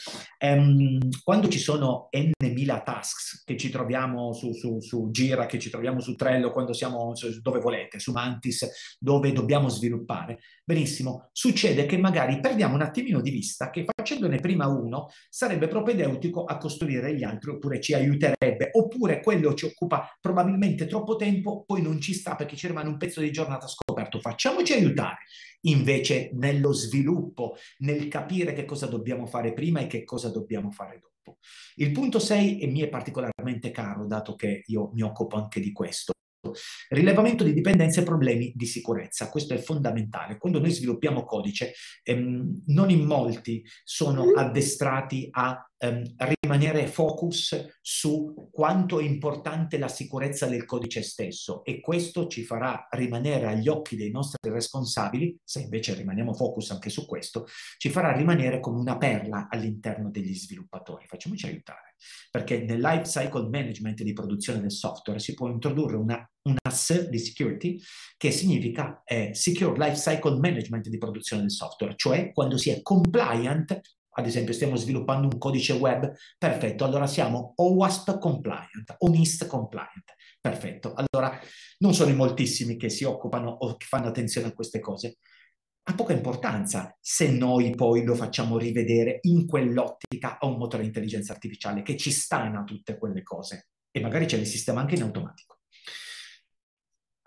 quando ci sono n mila tasks che ci troviamo su Gira, che ci troviamo su Trello, quando siamo dove volete, su Mantis, dove dobbiamo sviluppare, benissimo, succede che magari perdiamo un attimino di vista che facendone prima uno sarebbe propedeutico a costruire gli altri, oppure ci aiuterebbe, oppure quello ci occupa probabilmente troppo tempo, poi non ci sta perché ci rimane un pezzo di giornata scoperto. Facciamoci aiutare invece nello sviluppo, nel capire che cosa dobbiamo fare prima e che cosa dobbiamo fare dopo. Il punto 6 e mi è particolarmente caro, dato che io mi occupo anche di questo. Rilevamento di dipendenze e problemi di sicurezza, questo è fondamentale. Quando noi sviluppiamo codice, non in molti sono addestrati a rimanere focus su quanto è importante la sicurezza del codice stesso, e questo ci farà rimanere agli occhi dei nostri responsabili, se invece rimaniamo focus anche su questo, ci farà rimanere come una perla all'interno degli sviluppatori. Facciamoci aiutare, perché nel life cycle management di produzione del software si può introdurre una S di security che significa Secure Life Cycle Management di produzione del software, cioè quando si è compliant. Ad esempio stiamo sviluppando un codice web, perfetto, allora siamo OWASP compliant, o NIST compliant, perfetto. Allora non sono in moltissimi che si occupano o che fanno attenzione a queste cose. Ha poca importanza se noi poi lo facciamo rivedere in quell'ottica a un motore di intelligenza artificiale che ci stana tutte quelle cose e magari ce le sistema anche in automatico.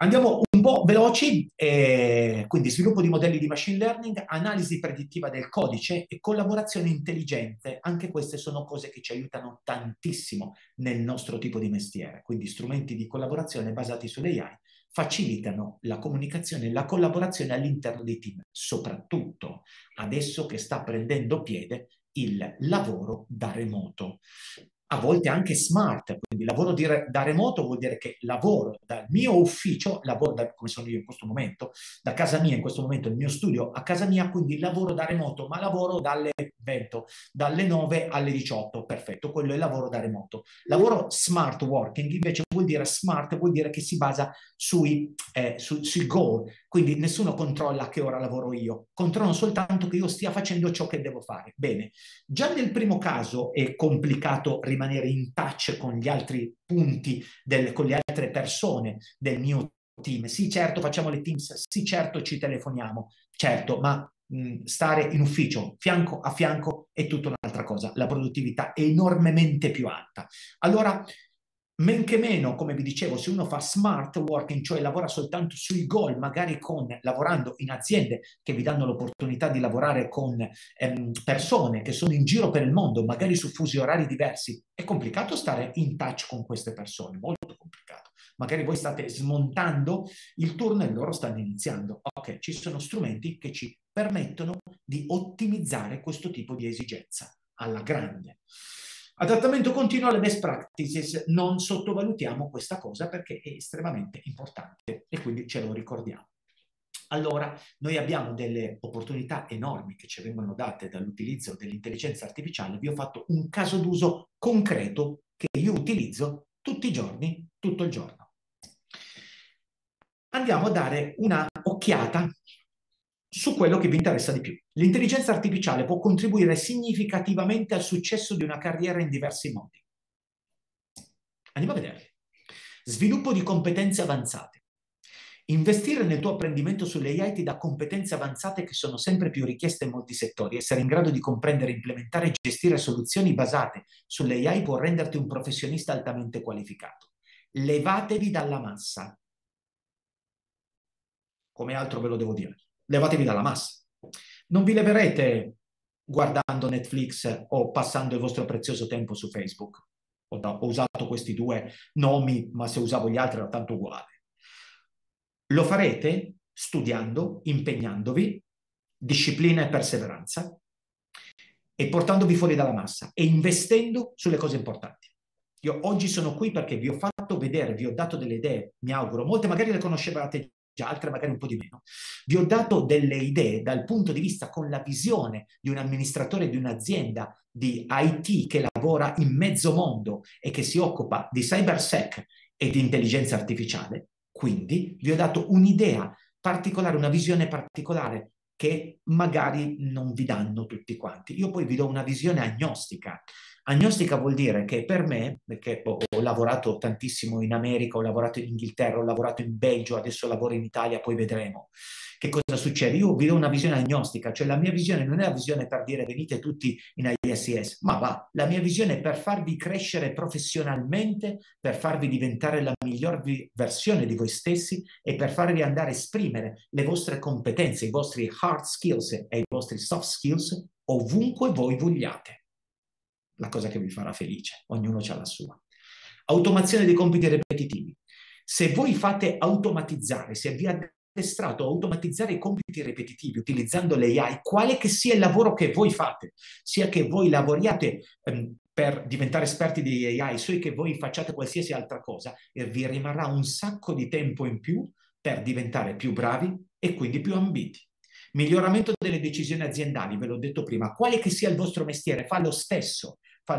Andiamo un po' veloci, quindi sviluppo di modelli di machine learning, analisi predittiva del codice e collaborazione intelligente. Anche queste sono cose che ci aiutano tantissimo nel nostro tipo di mestiere. Quindi strumenti di collaborazione basati sull'AI facilitano la comunicazione e la collaborazione all'interno dei team, soprattutto adesso che sta prendendo piede il lavoro da remoto. A volte anche smart, quindi lavoro da remoto vuol dire che lavoro dal mio ufficio, lavoro come sono io in questo momento, da casa mia in questo momento, il mio studio a casa mia, quindi lavoro da remoto, ma lavoro dalle 9 alle 18, perfetto, quello è il lavoro da remoto. Lavoro smart working invece vuol dire che si basa sui goal, quindi nessuno controlla a che ora lavoro io, controllo soltanto che io stia facendo ciò che devo fare. Bene, già nel primo caso è complicato rimanere in touch con gli altri punti, con le altre persone del mio team. Sì, certo, facciamo le Teams, sì, certo, ci telefoniamo, certo, ma stare in ufficio fianco a fianco è tutta un'altra cosa. La produttività è enormemente più alta. Allora, men che meno, come vi dicevo, se uno fa smart working, cioè lavora soltanto sui goal, magari lavorando in aziende che vi danno l'opportunità di lavorare con persone che sono in giro per il mondo, magari su fusi orari diversi, è complicato stare in touch con queste persone, molto complicato. Magari voi state smontando il turno e loro stanno iniziando. Ok, ci sono strumenti che ci permettono di ottimizzare questo tipo di esigenza alla grande. Adattamento continuo alle best practices, non sottovalutiamo questa cosa perché è estremamente importante e quindi ce lo ricordiamo. Allora, noi abbiamo delle opportunità enormi che ci vengono date dall'utilizzo dell'intelligenza artificiale. Vi ho fatto un caso d'uso concreto che io utilizzo tutti i giorni, tutto il giorno. Andiamo a dare una occhiata su quello che vi interessa di più. L'intelligenza artificiale può contribuire significativamente al successo di una carriera in diversi modi. Andiamo a vedere. Sviluppo di competenze avanzate. Investire nel tuo apprendimento sulle AI ti dà competenze avanzate che sono sempre più richieste in molti settori. Essere in grado di comprendere, implementare e gestire soluzioni basate sulle AI può renderti un professionista altamente qualificato. Levatevi dalla massa. Come altro ve lo devo dire? Levatevi dalla massa. Non vi leverete guardando Netflix o passando il vostro prezioso tempo su Facebook. Ho usato questi due nomi, ma se usavo gli altri era tanto uguale. Lo farete studiando, impegnandovi, disciplina e perseveranza, e portandovi fuori dalla massa e investendo sulle cose importanti. Io oggi sono qui perché vi ho fatto vedere, vi ho dato delle idee, mi auguro, molte magari le conoscevate già, altre magari un po' di meno. Vi ho dato delle idee dal punto di vista con la visione di un amministratore di un'azienda di IT che lavora in mezzo mondo e che si occupa di cybersec e di intelligenza artificiale. Quindi vi ho dato un'idea particolare, una visione particolare che magari non vi danno tutti quanti. Io poi vi do una visione agnostica. Agnostica vuol dire che per me, perché ho lavorato tantissimo in America, ho lavorato in Inghilterra, ho lavorato in Belgio, adesso lavoro in Italia, poi vedremo che cosa succede. Io vi do una visione agnostica, cioè la mia visione non è la visione per dire venite tutti in ISIS, ma va, la mia visione è per farvi crescere professionalmente, per farvi diventare la miglior versione di voi stessi e per farvi andare a esprimere le vostre competenze, i vostri hard skills e i vostri soft skills ovunque voi vogliate. La cosa che vi farà felice, ognuno ha la sua. Automazione dei compiti ripetitivi. Se voi fate automatizzare, se vi addestrato a automatizzare i compiti ripetitivi utilizzando l'AI, quale che sia il lavoro che voi fate, sia che voi lavoriate per diventare esperti di AI, sia che voi facciate qualsiasi altra cosa, e vi rimarrà un sacco di tempo in più per diventare più bravi e quindi più ambiti. Miglioramento delle decisioni aziendali, ve l'ho detto prima, quale che sia il vostro mestiere, fa lo stesso.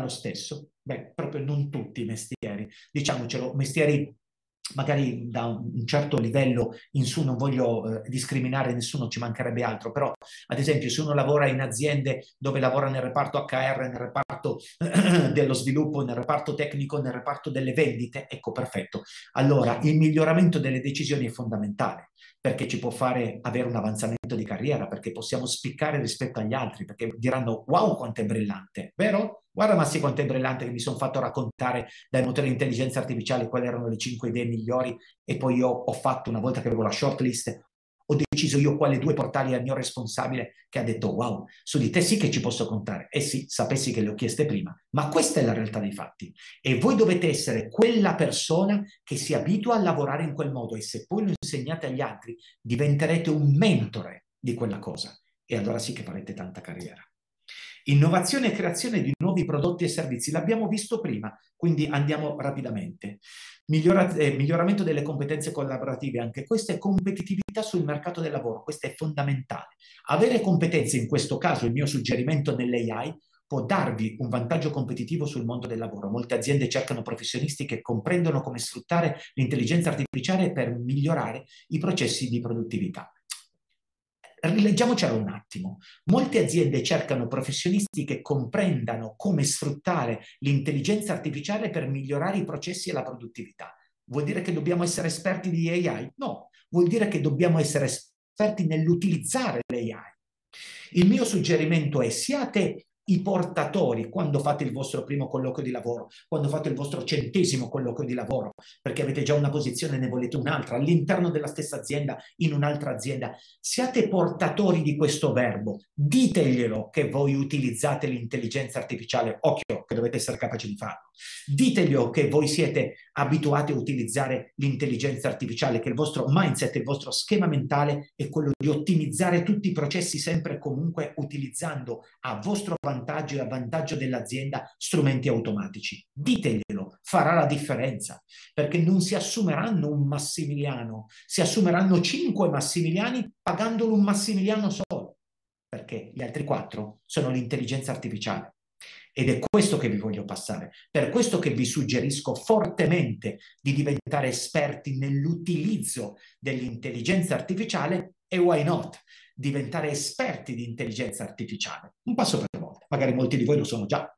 Beh, proprio non tutti i mestieri, diciamocelo, mestieri magari da un certo livello in su, non voglio discriminare nessuno, ci mancherebbe altro, però ad esempio se uno lavora in aziende dove lavora nel reparto HR, nel reparto dello sviluppo, nel reparto tecnico, nel reparto delle vendite, ecco, perfetto. Allora il miglioramento delle decisioni è fondamentale. perché ci può fare avere un avanzamento di carriera, perché possiamo spiccare rispetto agli altri, perché diranno wow quanto è brillante, vero? Guarda Massi quanto è brillante che mi sono fatto raccontare dai motori di intelligenza artificiale quali erano le 5 idee migliori e poi io ho fatto, una volta che avevo la shortlist, ho deciso io quale due portarli al mio responsabile che ha detto wow, su di te sì che ci posso contare. Eh sì, sapessi che le ho chieste prima, ma questa è la realtà dei fatti. E voi dovete essere quella persona che si abitua a lavorare in quel modo e se poi lo insegnate agli altri diventerete un mentore di quella cosa e allora sì che farete tanta carriera. Innovazione e creazione di nuovi prodotti e servizi, l'abbiamo visto prima, quindi andiamo rapidamente. Miglioramento delle competenze collaborative, anche questa è competitività sul mercato del lavoro, questo è fondamentale. Avere competenze, in questo caso il mio suggerimento nell'AI, può darvi un vantaggio competitivo sul mondo del lavoro. Molte aziende cercano professionisti che comprendono come sfruttare l'intelligenza artificiale per migliorare i processi di produttività. Rileggiamocelo un attimo. Molte aziende cercano professionisti che comprendano come sfruttare l'intelligenza artificiale per migliorare i processi e la produttività. Vuol dire che dobbiamo essere esperti di AI? No, vuol dire che dobbiamo essere esperti nell'utilizzare l'AI. Il mio suggerimento è siate i portatori quando fate il vostro primo colloquio di lavoro, quando fate il vostro 100° colloquio di lavoro, perché avete già una posizione e ne volete un'altra, all'interno della stessa azienda, in un'altra azienda. Siate portatori di questo verbo, diteglielo che voi utilizzate l'intelligenza artificiale, occhio che dovete essere capaci di farlo, diteglielo che voi siete abituati a utilizzare l'intelligenza artificiale, che il vostro mindset, il vostro schema mentale è quello di ottimizzare tutti i processi sempre e comunque utilizzando a vostro vantaggio e a vantaggio dell'azienda strumenti automatici. Diteglielo, farà la differenza, perché non si assumeranno un Massimiliano, si assumeranno 5 Massimiliani pagandolo un Massimiliano solo, perché gli altri 4 sono l'intelligenza artificiale. Ed è questo che vi voglio passare. Per questo che vi suggerisco fortemente di diventare esperti nell'utilizzo dell'intelligenza artificiale e why not? Diventare esperti di intelligenza artificiale. Un passo per volta. Magari molti di voi lo sono già.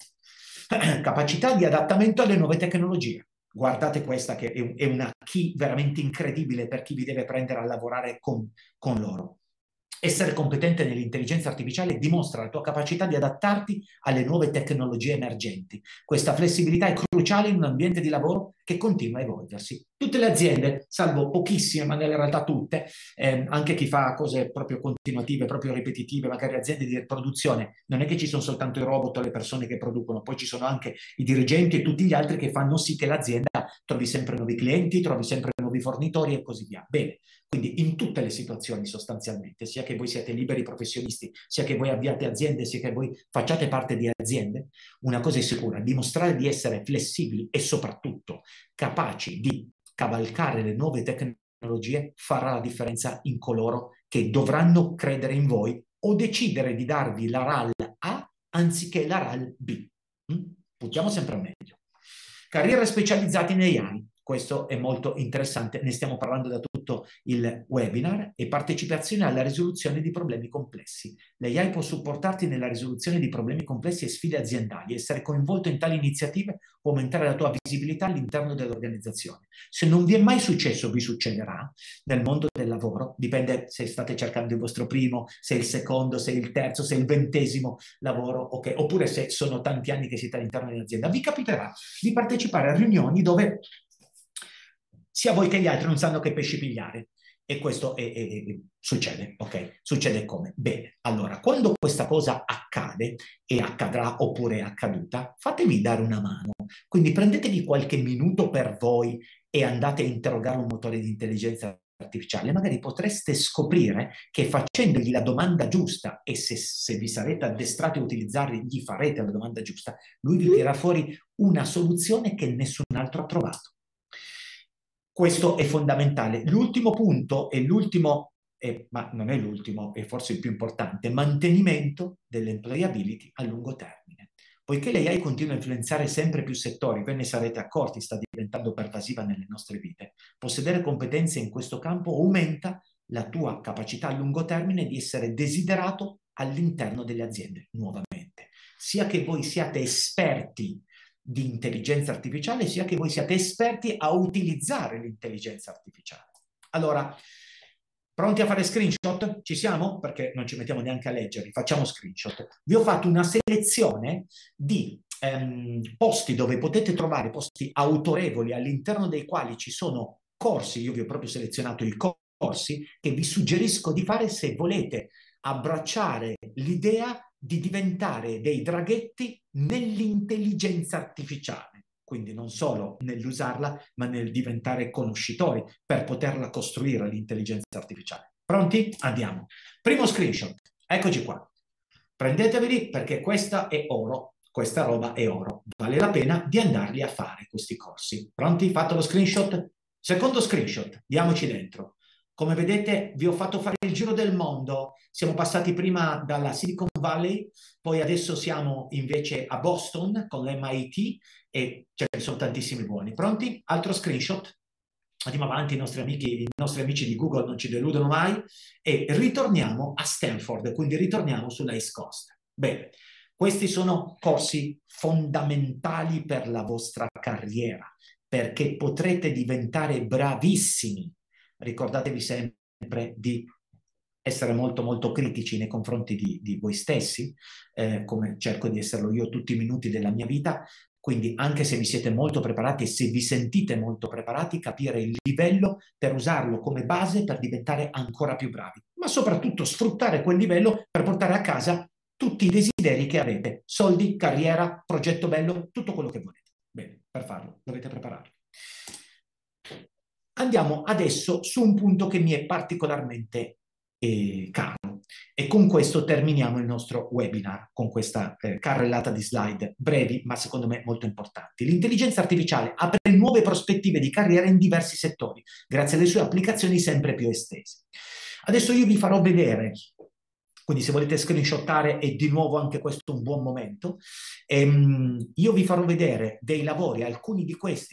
Capacità di adattamento alle nuove tecnologie. Guardate questa che è una key veramente incredibile per chi vi deve prendere a lavorare con loro. Essere competente nell'intelligenza artificiale dimostra la tua capacità di adattarti alle nuove tecnologie emergenti. Questa flessibilità è cruciale in un ambiente di lavoro che continua a evolversi. Tutte le aziende, salvo pochissime, ma nella realtà tutte, anche chi fa cose proprio continuative, proprio ripetitive, magari aziende di produzione, non è che ci sono soltanto i robot o le persone che producono, poi ci sono anche i dirigenti e tutti gli altri che fanno sì che l'azienda trovi sempre nuovi clienti, trovi sempre nuovi fornitori e così via. Bene, quindi in tutte le situazioni sostanzialmente, sia che voi siate liberi professionisti, sia che voi abbiate aziende, sia che voi facciate parte di aziende, una cosa è sicura, dimostrare di essere flessibili e soprattutto capaci di cavalcare le nuove tecnologie farà la differenza in coloro che dovranno credere in voi o decidere di darvi la RAL A anziché la RAL B. Puntiamo sempre a meglio. Carriere specializzate in AI. Questo è molto interessante, ne stiamo parlando da tutto il webinar e partecipazione alla risoluzione di problemi complessi. L'AI può supportarti nella risoluzione di problemi complessi e sfide aziendali. Essere coinvolto in tali iniziative può aumentare la tua visibilità all'interno dell'organizzazione. Se non vi è mai successo, vi succederà nel mondo del lavoro, dipende se state cercando il vostro primo, se è il secondo, se è il terzo, se è il 20° lavoro, ok, oppure se sono tanti anni che siete all'interno dell'azienda. Vi capiterà di partecipare a riunioni dove sia voi che gli altri non sanno che pesci pigliare. E questo succede, ok? Succede come? Bene, allora, quando questa cosa accade, e accadrà oppure è accaduta, fatevi dare una mano. Quindi prendetevi qualche minuto per voi e andate a interrogare un motore di intelligenza artificiale. Magari potreste scoprire che facendogli la domanda giusta e se vi sarete addestrati a utilizzarli, gli farete la domanda giusta, lui vi tirerà fuori una soluzione che nessun altro ha trovato. Questo è fondamentale. L'ultimo punto è l'ultimo, ma non è l'ultimo, è forse il più importante, mantenimento dell'employability a lungo termine. Poiché l'AI continua a influenzare sempre più settori, ve ne sarete accorti, sta diventando pervasiva nelle nostre vite, possedere competenze in questo campo aumenta la tua capacità a lungo termine di essere desiderato all'interno delle aziende, nuovamente. Sia che voi siate esperti di intelligenza artificiale, sia che voi siate esperti a utilizzare l'intelligenza artificiale. Allora, Pronti a fare screenshot? Ci siamo? Perché non ci mettiamo neanche a leggerli, facciamo screenshot. Vi ho fatto una selezione di posti dove potete trovare posti autorevoli all'interno dei quali ci sono corsi, io vi ho proprio selezionato i corsi che vi suggerisco di fare se volete abbracciare l'idea di diventare dei draghetti nell'intelligenza artificiale, quindi non solo nell'usarla, ma nel diventare conoscitori per poterla costruire l'intelligenza artificiale. Pronti? Andiamo. Primo screenshot, eccoci qua. Prendeteveli perché questa è oro, questa roba è oro. Vale la pena di andarli a fare questi corsi. Pronti? Fatto lo screenshot? Secondo screenshot, diamoci dentro. Come vedete, vi ho fatto fare il giro del mondo. Siamo passati prima dalla Silicon Valley, poi adesso siamo invece a Boston con l'MIT e ce ne sono tantissimi buoni. Pronti? Altro screenshot. Andiamo avanti, i nostri amici di Google non ci deludono mai e ritorniamo a Stanford, quindi ritorniamo sulla East Coast. Bene, questi sono corsi fondamentali per la vostra carriera, perché potrete diventare bravissimi. Ricordatevi sempre di essere molto molto critici nei confronti di voi stessi, come cerco di esserlo io tutti i minuti della mia vita. Quindi anche se vi siete molto preparati e se vi sentite molto preparati, capire il livello per usarlo come base per diventare ancora più bravi, ma soprattutto sfruttare quel livello per portare a casa tutti i desideri che avete, soldi, carriera, progetto bello, tutto quello che volete. Bene, per farlo dovete prepararvi. Andiamo adesso su un punto che mi è particolarmente caro. E con questo terminiamo il nostro webinar, con questa carrellata di slide brevi, ma secondo me molto importanti. L'intelligenza artificiale apre nuove prospettive di carriera in diversi settori, grazie alle sue applicazioni sempre più estese. Adesso io vi farò vedere, quindi se volete screenshottare è di nuovo anche questo un buon momento, io vi farò vedere dei lavori, alcuni di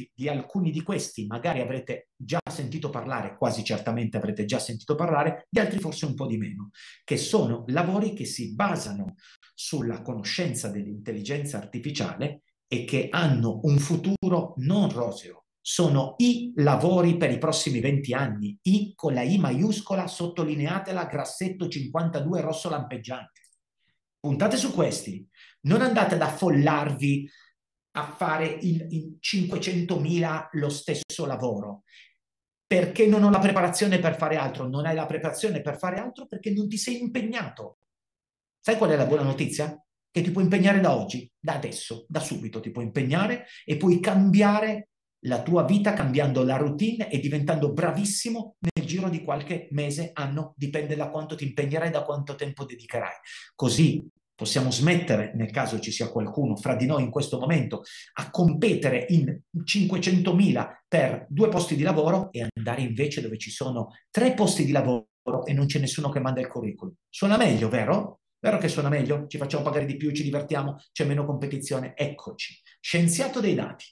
questi magari avrete già sentito parlare, quasi certamente avrete già sentito parlare, di altri forse un po' di meno, che sono lavori che si basano sulla conoscenza dell'intelligenza artificiale e che hanno un futuro non roseo. Sono i lavori per i prossimi 20 anni, I con la I maiuscola, sottolineatela, grassetto 52 rosso lampeggiante. Puntate su questi, non andate ad affollarvi a fare in 500.000 lo stesso lavoro, perché non ho la preparazione per fare altro. Non hai la preparazione per fare altro perché non ti sei impegnato. Sai qual è la buona notizia? Che ti puoi impegnare da oggi, da adesso, da subito ti puoi impegnare e puoi cambiare la tua vita cambiando la routine e diventando bravissimo nel giro di qualche mese, anno, dipende da quanto ti impegnerai e da quanto tempo dedicherai. Così possiamo smettere, nel caso ci sia qualcuno fra di noi in questo momento, a competere in 500.000 per 2 posti di lavoro e andare invece dove ci sono 3 posti di lavoro e non c'è nessuno che manda il curriculum. Suona meglio, vero? Vero che suona meglio? Ci facciamo pagare di più, ci divertiamo, c'è meno competizione. Eccoci. Scienziato dei dati.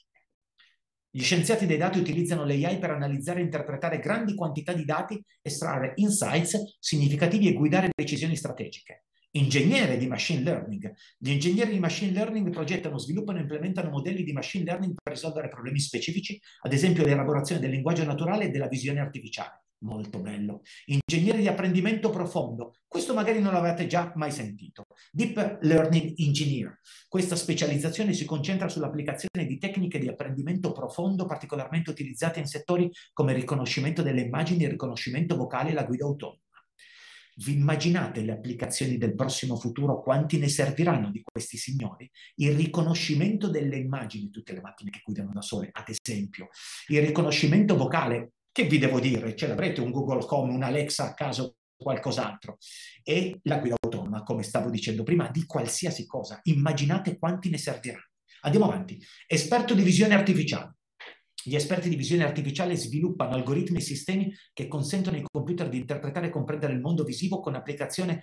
Gli scienziati dei dati utilizzano l'AI per analizzare e interpretare grandi quantità di dati, estrarre insights significativi e guidare decisioni strategiche. Ingegnere di machine learning. Gli ingegneri di machine learning progettano, sviluppano e implementano modelli di machine learning per risolvere problemi specifici, ad esempio l'elaborazione del linguaggio naturale e della visione artificiale. Molto bello. Ingegneri di apprendimento profondo. Questo magari non l'avete già mai sentito. Deep Learning Engineer. Questa specializzazione si concentra sull'applicazione di tecniche di apprendimento profondo particolarmente utilizzate in settori come il riconoscimento delle immagini, il riconoscimento vocale e la guida autonoma. Vi immaginate le applicazioni del prossimo futuro? Quanti ne serviranno di questi signori? Il riconoscimento delle immagini, tutte le macchine che guidano da sole, ad esempio. Il riconoscimento vocale, che vi devo dire? Ce l'avrete un Google Home, un Alexa a caso, qualcos'altro. E la guida autonoma, come stavo dicendo prima, di qualsiasi cosa. Immaginate quanti ne serviranno. Andiamo avanti. Esperto di visione artificiale. Gli esperti di visione artificiale sviluppano algoritmi e sistemi che consentono ai computer di interpretare e comprendere il mondo visivo con applicazioni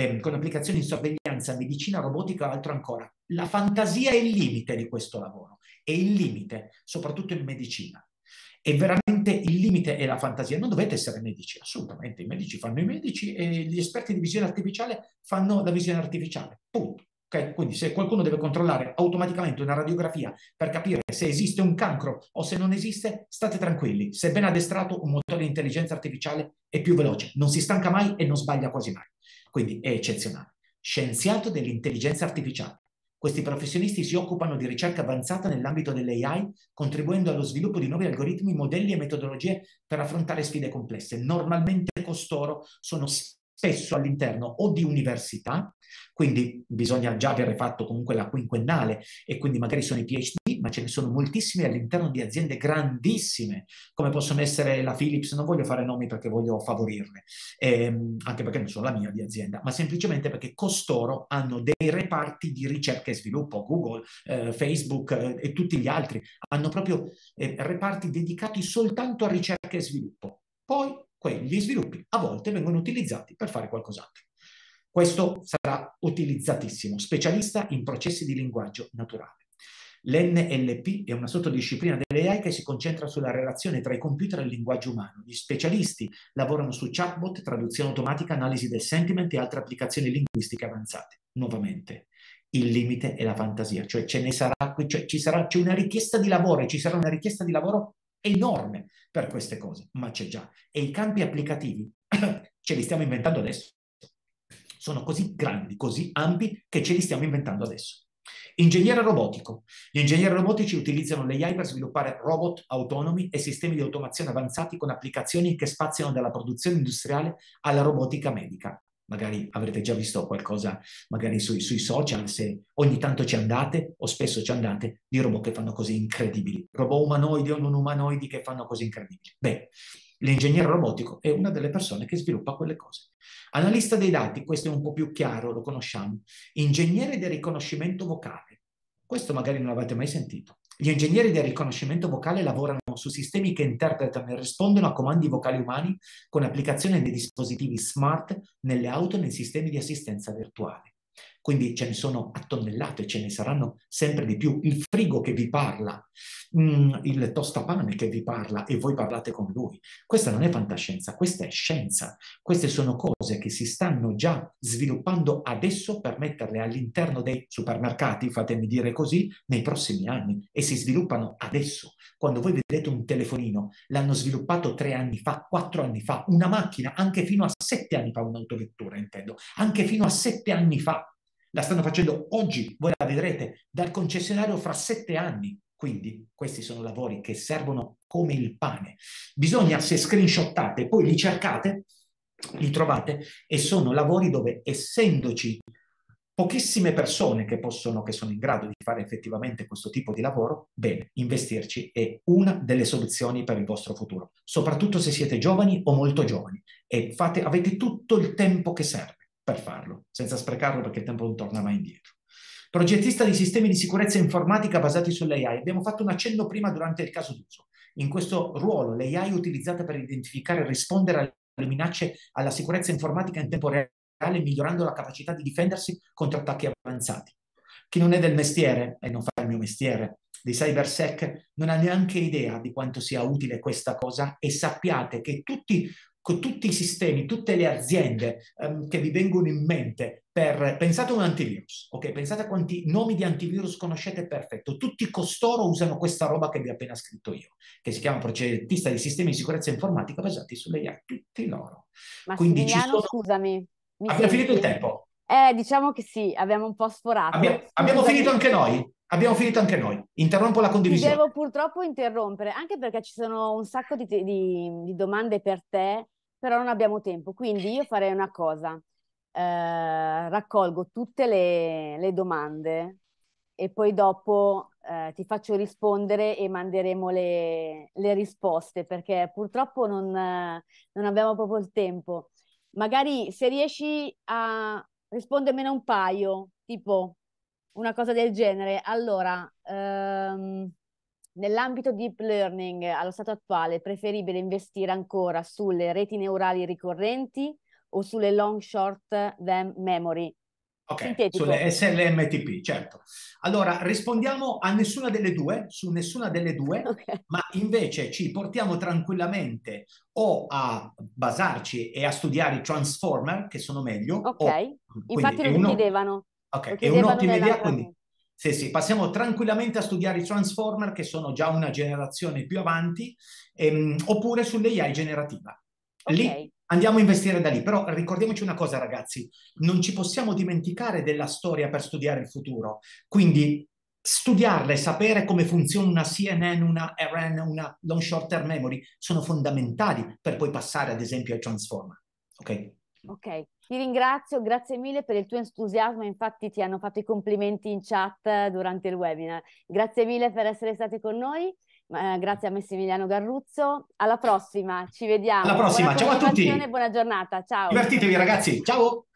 in sorveglianza, medicina, robotica o altro ancora. La fantasia è il limite di questo lavoro, è il limite, soprattutto in medicina. E veramente il limite è la fantasia. Non dovete essere medici, assolutamente. I medici fanno i medici e gli esperti di visione artificiale fanno la visione artificiale. Punto. Okay? Quindi se qualcuno deve controllare automaticamente una radiografia per capire se esiste un cancro o se non esiste, state tranquilli. Se ben addestrato, un motore di intelligenza artificiale è più veloce, non si stanca mai e non sbaglia quasi mai. Quindi è eccezionale. Scienziato dell'intelligenza artificiale. Questi professionisti si occupano di ricerca avanzata nell'ambito dell'AI, contribuendo allo sviluppo di nuovi algoritmi, modelli e metodologie per affrontare sfide complesse. Normalmente costoro sono spesso all'interno o di università, quindi bisogna già avere fatto comunque la quinquennale e quindi magari sono i PhD, ma ce ne sono moltissimi all'interno di aziende grandissime, come possono essere la Philips, non voglio fare nomi perché voglio favorirle, anche perché non sono la mia di azienda, ma semplicemente perché costoro hanno dei reparti di ricerca e sviluppo, Google, Facebook e tutti gli altri, hanno proprio reparti dedicati soltanto a ricerca e sviluppo. Poi quegli sviluppi a volte vengono utilizzati per fare qualcos'altro. Questo sarà utilizzatissimo, specialista in processi di linguaggio naturale. L'NLP è una sottodisciplina dell'AI che si concentra sulla relazione tra i computer e il linguaggio umano. Gli specialisti lavorano su chatbot, traduzione automatica, analisi del sentiment e altre applicazioni linguistiche avanzate. Nuovamente, il limite è la fantasia, cioè ce ne sarà, cioè c'è una richiesta di lavoro e ci sarà una richiesta di lavoro enorme per queste cose, ma c'è già. E i campi applicativi ce li stiamo inventando adesso. Sono così grandi, così ampi che ce li stiamo inventando adesso. Ingegnere robotico. Gli ingegneri robotici utilizzano l'AI per sviluppare robot autonomi e sistemi di automazione avanzati con applicazioni che spaziano dalla produzione industriale alla robotica medica. Magari avrete già visto qualcosa, magari sui social, se ogni tanto ci andate o spesso ci andate, di robot che fanno cose incredibili. Robot umanoidi o non umanoidi che fanno cose incredibili. Beh, l'ingegnere robotico è una delle persone che sviluppa quelle cose. Analista dei dati, questo è un po' più chiaro, lo conosciamo. Ingegnere del riconoscimento vocale. Questo magari non l'avete mai sentito. Gli ingegneri del riconoscimento vocale lavorano su sistemi che interpretano e rispondono a comandi vocali umani con applicazione nei dispositivi smart, nelle auto e nei sistemi di assistenza virtuale. Quindi ce ne sono a tonnellate, ce ne saranno sempre di più. Il frigo che vi parla, il tostapane che vi parla e voi parlate con lui. Questa non è fantascienza, questa è scienza. Queste sono cose che si stanno già sviluppando adesso per metterle all'interno dei supermercati, fatemi dire così, nei prossimi anni e si sviluppano adesso. Quando voi vedete un telefonino, l'hanno sviluppato 3 anni fa, 4 anni fa, una macchina anche fino a 7 anni fa, un'autovettura intendo, anche fino a 7 anni fa. La stanno facendo oggi, voi la vedrete dal concessionario fra 7 anni. Quindi questi sono lavori che servono come il pane. Bisogna, se screenshottate, poi li cercate, li trovate, e sono lavori dove, essendoci pochissime persone che sono in grado di fare effettivamente questo tipo di lavoro, bene, investirci è una delle soluzioni per il vostro futuro, soprattutto se siete giovani o molto giovani e avete tutto il tempo che serve per farlo, senza sprecarlo perché il tempo non torna mai indietro. Progettista di sistemi di sicurezza informatica basati sull'AI. Abbiamo fatto un accenno prima durante il caso d'uso. In questo ruolo l'AI è utilizzata per identificare e rispondere alle minacce alla sicurezza informatica in tempo reale, migliorando la capacità di difendersi contro attacchi avanzati. Chi non è del mestiere, e non fa il mio mestiere, di cybersec, non ha neanche idea di quanto sia utile questa cosa e sappiate che con tutti i sistemi, tutte le aziende che vi vengono in mente pensate a un antivirus, ok? Pensate a quanti nomi di antivirus conoscete, perfetto. Tutti costoro usano questa roba che vi ho appena scritto io, che si chiama progettista di sistemi di sicurezza informatica basati sulle AI, tutti loro. Quindi ci
Massimiliano,
sono...
scusami, mi
Abbiamo finito il
senti?
tempo.
Diciamo che sì, abbiamo un po' sforato.
Abbiamo finito
Scusami,
anche noi. Abbiamo finito anche noi. Interrompo la
ti
condivisione.
devo purtroppo interrompere, anche perché ci sono un sacco di domande per te, però non abbiamo tempo. Quindi io farei una cosa, raccolgo tutte le domande e poi dopo ti faccio rispondere e manderemo le risposte, perché purtroppo non abbiamo proprio il tempo. Magari se riesci a rispondermene un paio, tipo una cosa del genere. Allora, nell'ambito deep learning, allo stato attuale, è preferibile investire ancora sulle reti neurali ricorrenti o sulle long short memory?
Ok,
Sintetico.
sulle SLMTP, certo. Allora, rispondiamo a nessuna delle due, su nessuna delle due,
Ok.
ma invece ci portiamo tranquillamente o a basarci e a studiare i transformer, che sono meglio,
Ok,
o quindi
infatti
è
lo
uno.
chiedevano.
Ok,
lo
è
chiedevano
un'ottima idea,
nell'altra
quindi sì, sì, passiamo tranquillamente a studiare i Transformer, che sono già una generazione più avanti, oppure sull'AI generativa. Lì
Ok,
andiamo a investire da lì, però ricordiamoci una cosa, ragazzi, non ci possiamo dimenticare della storia per studiare il futuro. Quindi studiarla e sapere come funziona una CNN, una RN, una long short term memory sono fondamentali per poi passare, ad esempio, ai Transformer. Ok?
ok. Ti ringrazio, grazie mille per il tuo entusiasmo, infatti ti hanno fatto i complimenti in chat durante il webinar. Grazie mille per essere stati con noi, grazie a Massimiliano Garruzzo. Alla prossima, ci
Alla
vediamo. Buona
prossima, ciao a
continuazione,
tutti!
buona giornata. Ciao.
Divertitevi, ragazzi, ciao!